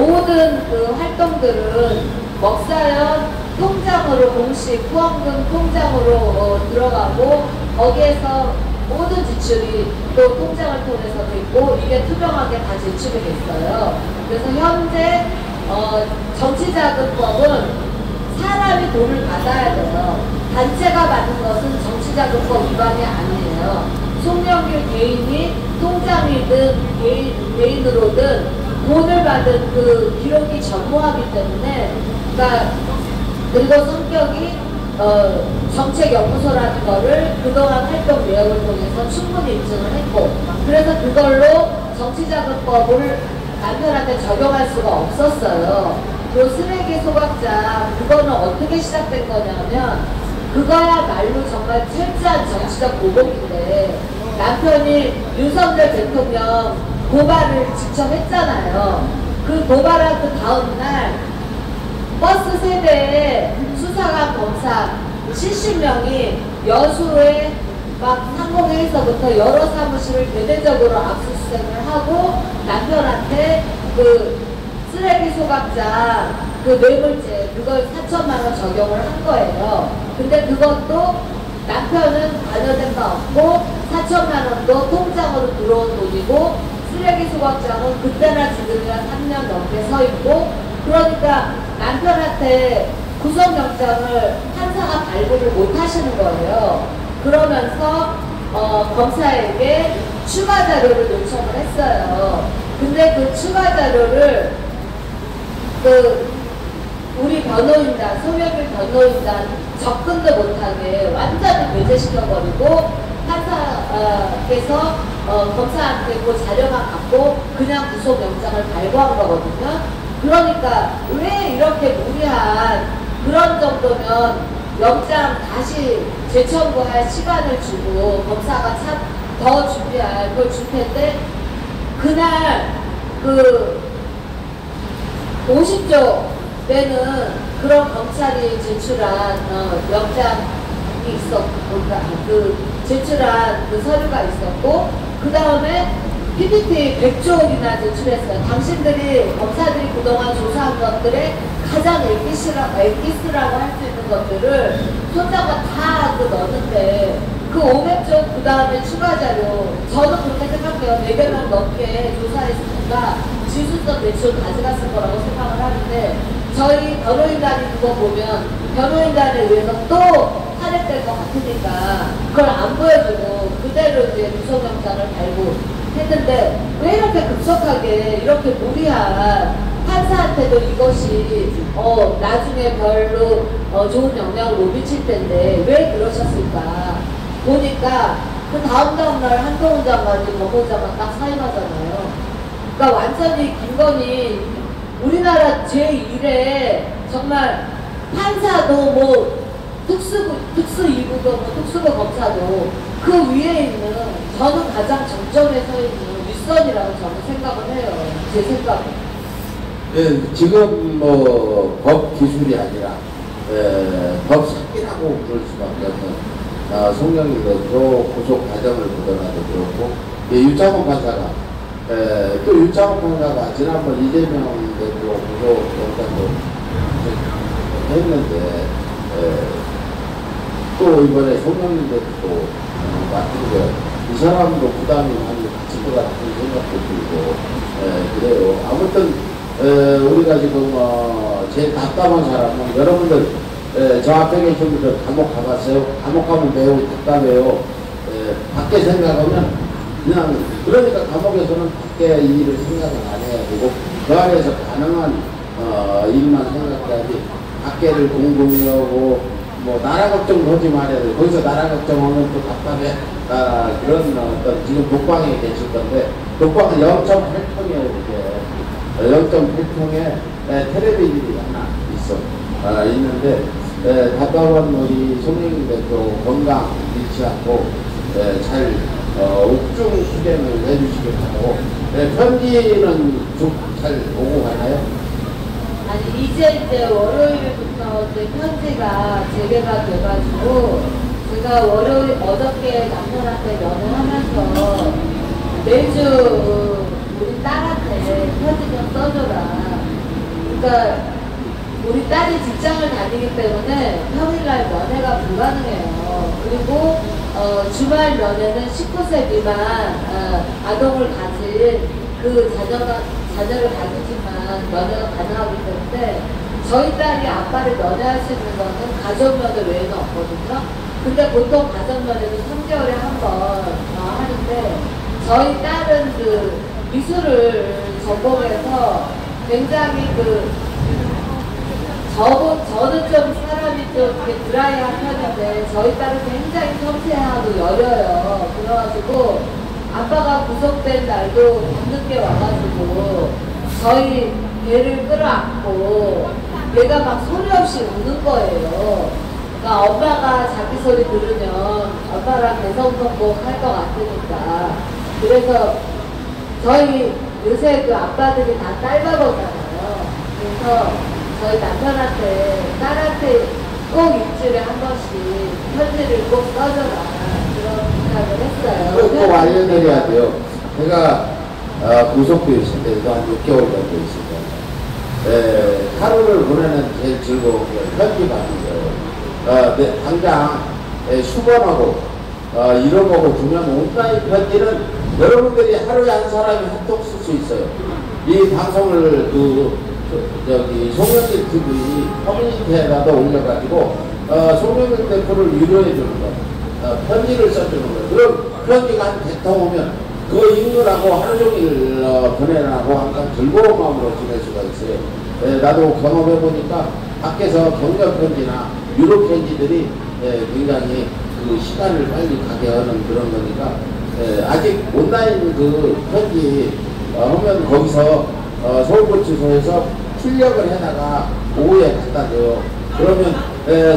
모든 그 활동들은 먹사연 통장으로 공식 후원금 통장으로 어, 들어가고 거기에서 모든 지출이 또 통장을 통해서 됐고 이게 투명하게 다 제출이 됐어요. 그래서 현재 어, 정치자금법은 사람이 돈을 받아야 돼요. 단체가 받는 것은 정치자금법 위반이 아니에요. 송영길 개인이 통장이든 개인, 개인으로든 돈을 받은 그 기록이 전무하기 때문에, 그러니까 그리고 성격이 어, 정책연구소라는 거를 그동안 활동 내역을 통해서 충분히 인증을 했고, 그래서 그걸로 정치자금법을 남편한테 적용할 수가 없었어요. 그 쓰레기 소각장, 그거는 어떻게 시작된 거냐면, 그거야말로 정말 철저한 정치적 보복인데, 남편이 윤석열 대통령 고발을 직접 했잖아요. 그 고발한 그 다음날 버스 세대에 수사관 검사 칠십 명이 여수에 막 상공회의서부터 여러 사무실을 대대적으로 압수수색을 하고 남편한테 그 쓰레기 소각장 그 뇌물죄 그걸 사천만 원 적용을 한 거예요. 근데 그것도 남편은 관여된 바 없고 사천만 원도 통장으로 들어온 돈이고 쓰레기 소각장은 그때나 지금이나 삼 년 넘게 서 있고, 그러니까 남편한테 구속영장을 판사가 발부를 못 하시는 거예요. 그러면서 어, 검사에게 추가 자료를 요청을 했어요. 근데 그 추가 자료를 그 우리 변호인단, 송영길 변호인단 접근도 못하게 완전히 배제시켜버리고 판사께서 어, 검사한테 그 자료만 갖고 그냥 구속영장을 발부한 거거든요. 그러니까 왜 이렇게 무리한, 그런 정도면 영장 다시 재청구할 시간을 주고 검사가 참 더 준비할 걸 줄 텐데, 그날 그 오십 조 때는 그런 검찰이 제출한 어, 영장이 있었고, 그 제출한 그 서류가 있었고, 그 다음에 피피티 백 조이나 제출했어요. 당신들이, 검사들이 그동안 조사한 것들의 가장 엑기스라고, 엑기스라고 할 수 있는 것들을 손자가 다 그 넣었는데, 그 오백 조 그 다음에 추가 자료, 저는 그렇게 생각해요. 네 개 명 넘게 조사했으니까 지수성 대출 가져갔을 거라고 생각을 하는데, 저희 변호인단이 그거 보면 변호인단에 의해서 또 탄핵될 것 같으니까 그걸 안 보여주고 그대로 이제 구속영장을 발부했는데, 왜 이렇게 급속하게 이렇게 무리한, 판사한테도 이것이 어 나중에 별로 어, 좋은 영향을 못 미칠 텐데 왜 그러셨을까 보니까, 그 다음 다음날 한동훈 장관이 법무부 장관 딱 사임하잖아요. 그러니까 완전히 김건희 우리나라 제일의 정말 판사도 뭐 특수부, 특수 이 부도 뭐 특수부 검사도 그 위에 있는, 저는 가장 정점에 서 있는 윗선이라고 저는 생각을 해요. 제 생각은. 예, 지금 뭐 법 기술이 아니라 예, 법 사기라고 부를 수밖에 없는 아, 송영길 대표 구속 과정을 보더라도 그렇고, 예, 유창훈 판사가 예, 또 유창훈 판사가 지난번 이재명 대표 구속 영장도 했는데 예, 또 이번에 송영길 대표 어, 맡은 게 이 사람도 부담이 많이 같을 것 같은 생각도 들고 예, 그래요. 아무튼 에, 우리가 지금 어, 제일 답답한 사람은 여러분들 에, 저 앞에 계신 분들 감옥 가봤어요? 감옥 가면 매우 답답해요. 에, 밖에 생각하면 그냥, 그러니까 감옥에서는 밖에 일을 생각을 안 해야 되고 그 안에서 가능한 어, 일만 생각해야지, 밖에를 궁금해하고 뭐 나라 걱정도 하지 말아야 돼. 거기서 나라 걱정하면 또 답답해. 아, 그런 어떤 지금 독방에 계실 건데, 독방은 영 점 팔 톤이에요 이게. 영 점 팔 통에 텔레비전이 하나 있어, 아, 있는데 에, 답답한 우리 송영길 대표 건강 잃지 않고 에, 잘 어, 옥중 수행을 해주시길 바라고. 에, 편지는 좀 잘 오고 가나요? 아니 이제 이제 월요일부터 이제 편지가 재개가 돼가지고, 제가 월요일 어저께 남편한테 연애하면서 매주 우리 딸한테 편지 좀 써줘라. 그러니까 우리 딸이 직장을 다니기 때문에 평일날 면회가 불가능해요. 그리고 어, 주말 면회는 십구 세 미만 어, 아동을 가진 그 자녀가, 자녀를 가지지만 면회가 가능하기 때문에 저희 딸이 아빠를 면회할 수 있는 거는 가족면허 외에는 없거든요. 근데 보통 가족면회는 삼 개월에 한 번 어, 하는데 저희 딸은 그 미술을 전공해서 굉장히 그 저, 저는 좀 사람이 좀 이렇게 드라이한 편인데 저희 딸은 굉장히 섬세하고 여려요. 그래가지고 아빠가 구속된 날도 밤늦게 와가지고 저희 걔를 끌어안고 얘가 막 소리 없이 우는 거예요. 그러니까 엄마가 자기 소리 들으면 엄마랑 대성통곡 할 것 같으니까. 그래서 저희 요새 그 아빠들이 다 딸바보잖아요. 그래서 저희 남편한테 딸한테 꼭 일주일에 한 번씩 편지를 꼭 써줘라 그런 부탁을 했어요. 꼭 알려드려야 돼요. 제가 어, 구속돼 있을 때도 한 육 개월 정도 있을 때 하루를 보내는 제일 즐거운 게 편지 받는 거예요. 어, 네, 당장 예, 수건하고 어, 이런 거고 주면 온라인 편지는 여러분들이 하루에 한 사람이 한 통 쓸 수 있어요. 이 방송을 그 저기 송영길 티비 커뮤니티에다가 올려가지고 어, 송영길 대표를 위로해 주는 거, 어, 편지를 써주는 거. 그럼 편지가 한 백 통 오면 그거 읽느라고 하루 종일 어, 보내라고 항상 즐거운 마음으로 지낼 수가 있어요. 예, 나도 경험해 보니까 밖에서 격려 편지나 위로 편지들이 예, 굉장히 그 시간을 빨리 가게 하는 그런 거니까 예, 아직 온라인 그 편지 어, 하면 거기서 어, 서울구치소에서 출력을 해다가 오후에 갖다 줘요. 그러면 에,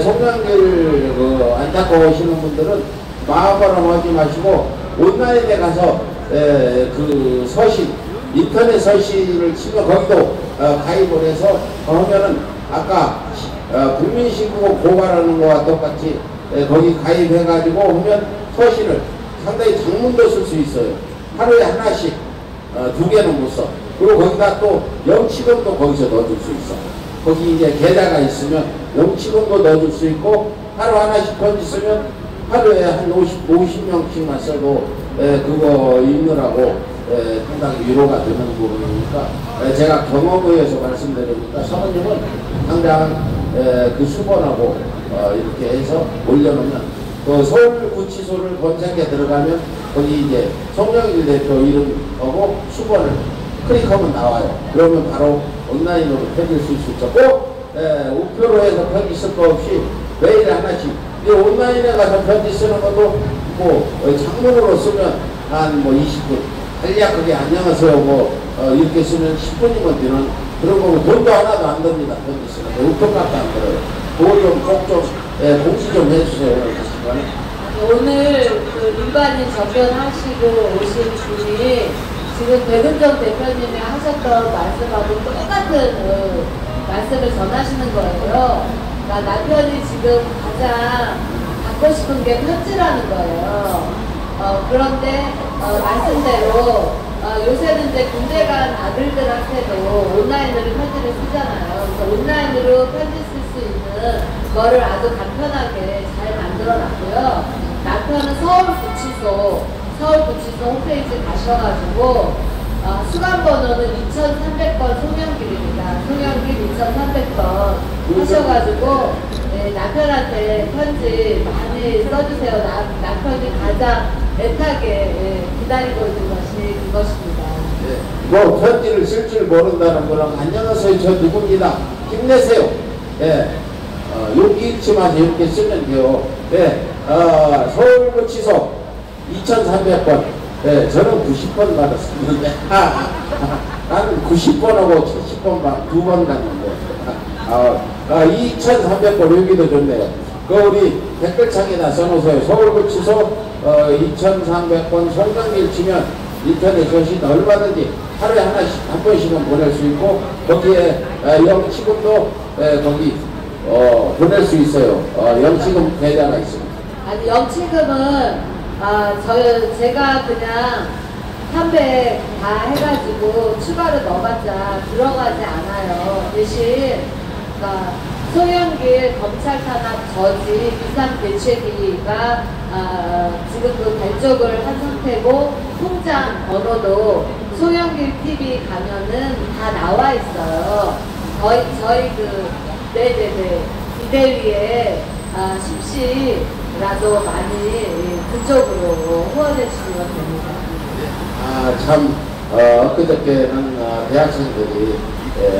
송영길 그 안타까워하시는 분들은 마음바람 하지 마시고 온라인에 가서 에, 그 서신 인터넷 서신을 치면 거기도 어, 가입을 해서 하면은 아까 어, 국민신고 고발하는 거와 똑같이 에, 거기 가입해 가지고 하면 서신을 상당히 장문도 쓸 수 있어요. 하루에 하나씩 어, 두 개는 못 써. 그리고 거기다 또 영치금도 거기서 넣어줄 수 있어. 거기 이제 계좌가 있으면 영치금도 넣어줄 수 있고 하루 하나씩 편지 쓰면 하루에 한 오십, 오십 명씩만 써도 에, 그거 읽느라고 에, 상당히 위로가 되는 부분이니까 에, 제가 경험에 의해서 말씀드리니까 사모님은 당장 에, 그 수건하고 어, 이렇게 해서 올려놓으면 그 서울구치소를 검색에 들어가면 거기 이제 송영길 대표 이름하고 수건을 클릭하면 나와요. 그러면 바로 온라인으로 편지 쓸 수 있죠. 꼭 에, 우표로 해서 편지 쓸 거 없이 매일 하나씩. 이 온라인에 가서 편지 쓰는 것도 뭐 장문으로 쓰면 한 뭐 이십 분, 간략하게 안녕하세요 뭐 어, 이렇게 쓰면 십 분이면 되는 그런 거고 돈도 하나도 안 듭니다. 편지 쓰는 거 우표값도 안 들어요. 그거 좀 꼭 좀 공지 좀 해주세요. 오늘 그 일반인 접견하시고 오신 분이 지금 백은정 대표님이 하셨던 말씀하고 똑같은 그 말씀을 전하시는 거예요. 그러니까 남편이 지금 가장 받고 싶은 게 편지라는 거예요. 어, 그런데 어, 말씀대로 어, 요새는 이제 군대 간 아들들한테도 온라인으로 편지를 쓰잖아요. 그래서 온라인으로 편지 쓸 수 있는 거를 아주 간편하게 잘 만들어 놨고요. 남편은 서울구치소 서울구치소 홈페이지 가셔가지고 어, 수감번호는 이천삼백 번 송영길입니다. 송영길 이천삼백 번 하셔가지고 네, 남편한테 편지 많이 써주세요. 나, 남편이 가장 애타게 예, 기다리고 있는 것이 그것입니다. 네. 뭐 편지를 쓸 줄 모른다는 거랑 안녕하세요 저 누구입니다. 힘내세요. 예. 어, 용기 잃지 마세요. 이렇게 쓰면 돼요. 네. 어, 서울구치소 이천삼백 번. 네, 저는 구십 번 받았었는데 아, 나는 구십 번하고 칠십 번 두 번 갔는데 아, 아, 이천삼백 번 여기도 좋네요. 그 우리 댓글창에다 써놓으세요. 서울구치소 어, 이천삼백 번 송영길 치면 인터넷 서신 얼마든지 하루에 하나씩 한 번씩은 보낼 수 있고 거기에 어, 영치금도 에, 거기 어, 보낼 수 있어요. 어, 영치금 계좌가 있습니다. 아니 영치금은 아, 저, 제가 그냥 삼백 다 해가지고 추가로 넣어봤자 들어가지 않아요. 대신, 그러니까 송영길 검찰 탄압 저지 비상대책위가 아, 지금 그 발족을 한 상태고 통장 번호도 송영길 티비 가면은 다 나와 있어요. 저희 저희 그 네네네 이대위에 아, 십시라도 많이 그쪽으로 후원해 주시면 됩니다. 아, 참, 어, 엊그저께는 어, 대학생들이 에,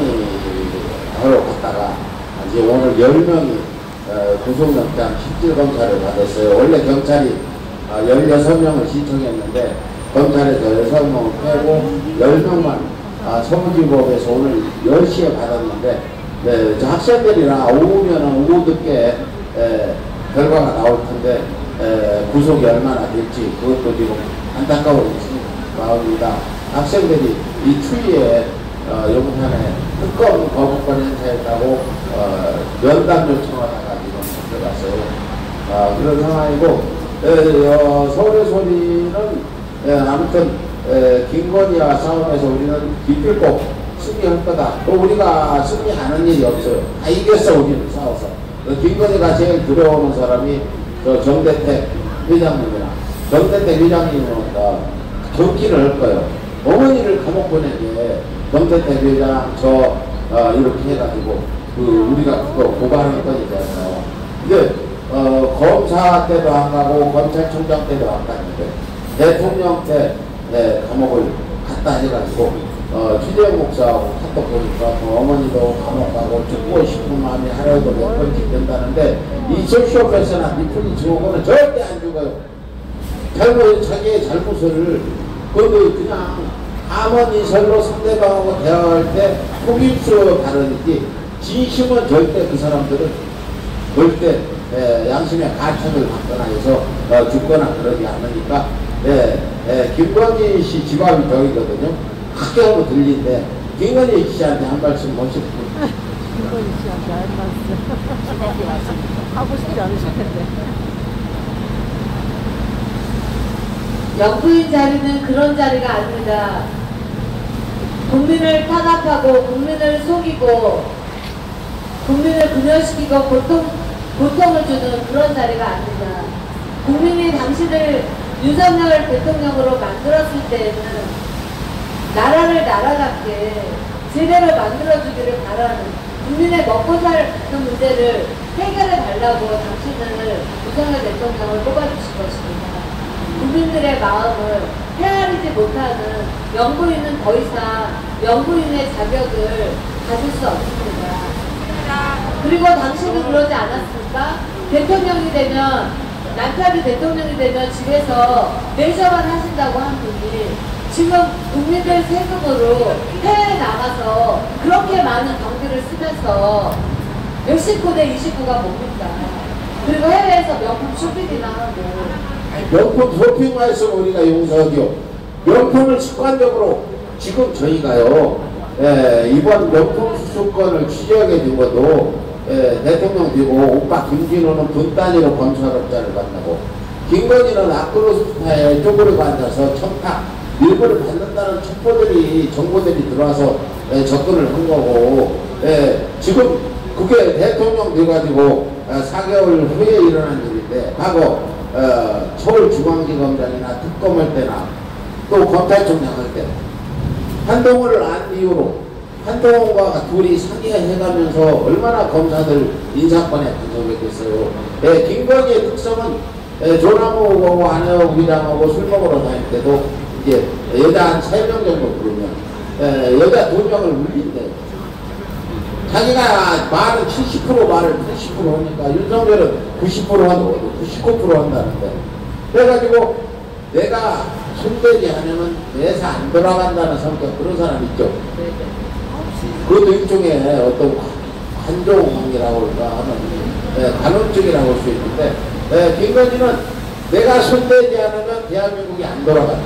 항의하러 갔다가 이제 오늘 열 명이 어, 구속영장 실질검사를 받았어요. 원래 경찰이 어, 열여섯 명을 신청했는데 검찰에서 여섯 명을 빼고 열 명만 아, 서부지법에서 오늘 열 시에 받았는데 네, 저 학생들이랑 오후면은 오후 늦게 에, 결과가 나올 텐데 에, 구속이 얼마나 될지 그것도 지금 안타까운 마음입니다. 학생들이 이 추위에 어, 용산에 특검 거부권 행사했다고 어, 면담 요청하다가 지금 들어갔어요. 아, 그런 상황이고 에, 어, 서울의 소리는 에, 아무튼 에, 김건희와 싸움에서 우리는 기필코 승리할 거다. 또 우리가 승리하는 일이 없어요. 다 이겼어 우리는 싸워서. 김건희가 제일 두려워하는 사람이 저 정대택 회장님이나 정대택 회장님은 어, 경기를 할 거예요. 어머니를 감옥 보내게 정대택 회장 저 어, 이렇게 해가지고 그 우리가 그거 고발할 거니까요. 근데 어, 검사 때도 안 가고 검찰총장 때도 안 갔는데 대통령 때 네, 감옥을 갔다 해가지고 어, 최재형 목사하고 카톡 보니까 뭐 어머니도 감옥 가고 죽고 싶은 마음이 하루에도 몇 번씩 된다는데 이 소시오패스나 니플리 증후군은 절대 안 죽어요. 잘못, 자기의 잘못을 그 그냥 암언이설로 상대방하고 대화할 때 속임수 발언이지 진심은 절대 그 사람들은 절대 에, 양심의 가책을 받거나 해서 어, 죽거나 그러지 않으니까 예, 예, 김건희 씨 집앞이 저기거든요. 학교로 들리는데 김건희 씨한테 한 말씀 하실 분. 김건희 씨한테 한 말씀 하고 싶지 않으실 텐데. 영부인 자리는 그런 자리가 아닙니다. 국민을 탄압하고 국민을 속이고 국민을 분열시키고 고통, 고통을 주는 그런 자리가 아닙니다. 국민이 당신을 윤석열 대통령으로 만들었을 때에는 나라를 나라답게 제대로 만들어주기를 바라는 국민의 먹고 사는 문제를 해결해 달라고 당신을 윤석열 대통령을 뽑아주신 것입니다. 국민들의 마음을 헤아리지 못하는 영부인은 더 이상 영부인의 자격을 가질 수 없습니다. 그리고 당신도 그러지 않았습니까? 대통령이 되면, 남편이 대통령이 되면 집에서 내셔만 하신다고 한 분이 지금 국민들 세금으로 해외에 나가서 그렇게 많은 경비를 쓰면서 몇십 대 이십구가 뭡니까? 그리고 해외에서 명품 쇼핑이나 하고 명품 쇼핑만 했으면 우리가 용서하죠. 명품을 습관적으로 지금 저희가요 예, 이번 명품 수수권을 취재하게 된 것도 예, 대통령 되고 오빠 김진호는 분 단위로 검찰업자를 만나고 김건희는 아크로스타에 쪼그리고 앉아서 청탁 일부를 받는다는 첩보들이 정보들이 들어와서 예, 접근을 한 거고 예, 지금 그게 대통령 돼가지고 어, 사 개월 후에 일어난 일인데 과거 어, 서울중앙지검장이나 특검할 때나 또 검찰총장 할 때 한동훈을 안 이유로 한동훈과 둘이 상의해가면서 얼마나 검사들 인사권에 간섭했겠어요. 예, 김건희의 특성은 예, 조남욱하고 안혜옥 위장하고 술 먹으러 다닐 때도 이제 여자 한 세 명 정도 부르면 예, 여자 두 명을 울린대. 자기가 말은 칠십 퍼센트 말을 팔십 퍼센트 하니까 윤석열은 구십 퍼센트 하고 구십구 퍼센트 한다는데 그래가지고 내가 손대지 않으면 내사 안 돌아간다는 성격 그런 사람 있죠. 그것도 일종의 어떤 관종이라고 할까 하면 예, 간헐적이라고 할 수 있는데 예, 김건희는 내가 손대지 않으면 대한민국이 안 돌아간다.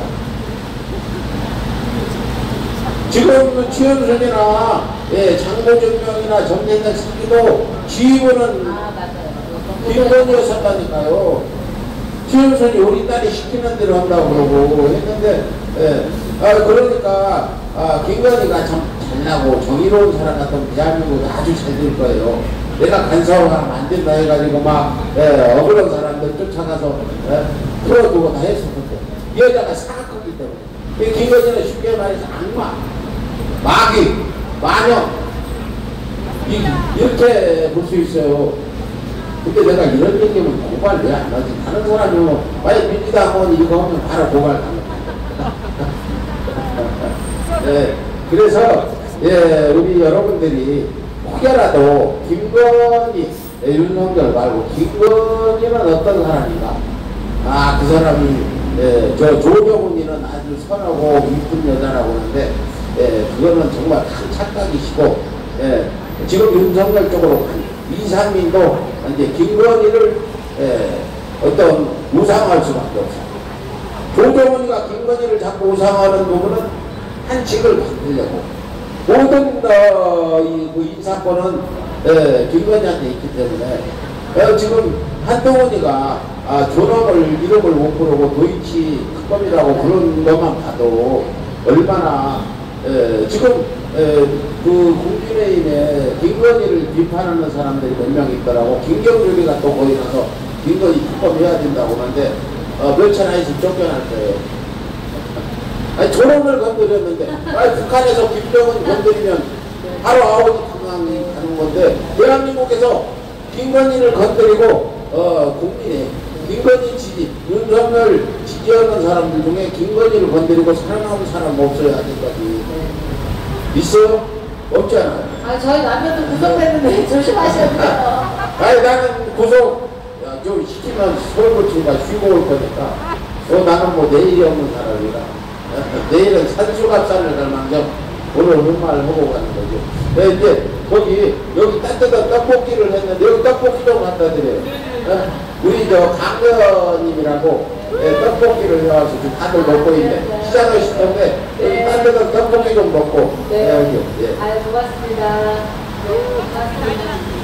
지금 최은순이나 예, 장고준명이나 정대택 사기도 지휘부는 아 맞아요. 김건희였었다니까요. 최은순이 우리 딸이 시키는 대로 한다고 그러고 했는데 예, 아, 그러니까 아, 김건희가 참 잘나고 정의로운 사람 같으면 대한민국이 아주 잘 될 거예요. 내가 간사업하면 안 된다 해가지고 막 예, 억울한 사람들 쫓아가서 예, 풀어두고 다 했었는데 이 여자가 사악하기 때문에 이 김건희는 쉽게 말해서 악마 마귀, 마녀, 이, 이렇게 볼 수 있어요. 근데 내가 이런 얘기면 고발 왜 안 하지? 다른 사람이 뭐, 만약 민주당은 이거 하면 바로 고발 당합니다. 네, 그래서, 예, 우리 여러분들이 혹여라도 김건희, 예, 윤석열 말고 김건희는 어떤 사람인가? 아, 그 사람이, 예, 저 조정훈이는 아주 선하고 이쁜 여자라고 하는데, 예, 그거는 정말 큰 착각이시고, 예, 지금 윤석열 쪽으로 이상민도 이제 김건희를 예, 어떤 우상할 수밖에 없어요. 조정훈이가 김건희를 자꾸 우상하는 부분은 한칙을 받으려고 모든 어, 이, 그 인사권은 예, 김건희한테 있기 때문에 어, 지금 한동훈이가 아, 존엄을 이름을 못 부르고 도이치 특검이라고 그런 것만 봐도 얼마나 예, 지금 예, 그 국민의힘에 김건희를 비판하는 사람들이 몇 명 있더라고. 김경률이가 또 거기 가서 김건희 특검해야 된다고 하는데 어, 며칠 안에 쫓겨날 거예요. 아니 존엄을 건드렸는데 아니 북한에서 김정은 건드리면 바로 아우지 당황이 가는 건데 대한민국에서 김건희를 건드리고 어, 국민의 김건희 지지 윤석열 지지하는 사람들 중에 김건희를 건드리고 사랑하는 사람 없어야 될까지 있어요? 없잖아요. 아, 저희 남편도 구속했는데 조심하셔야 돼요. 아니 나는 구속 야, 좀 시키면 서울고치가 쉬고 올 거니까 어, 나는 뭐 내일이 없는 사람이라 내일은 산수갑산을 갈 망정 오늘 흑마를 하고 가는 거죠. 네, 이제 거기 여기 따뜻한 떡볶이를 했는데 여기 떡볶이 좀 갖다 드려요. 어? 우리 저 강대님이라고 네, 떡볶이를 해와서 지금 다들 먹고 있네. 시장을 싶은데 여기 따뜻한 떡볶이 좀 먹고 네. 네, 여기. 예. 아유, 고맙습니다. 네, 고맙습니다.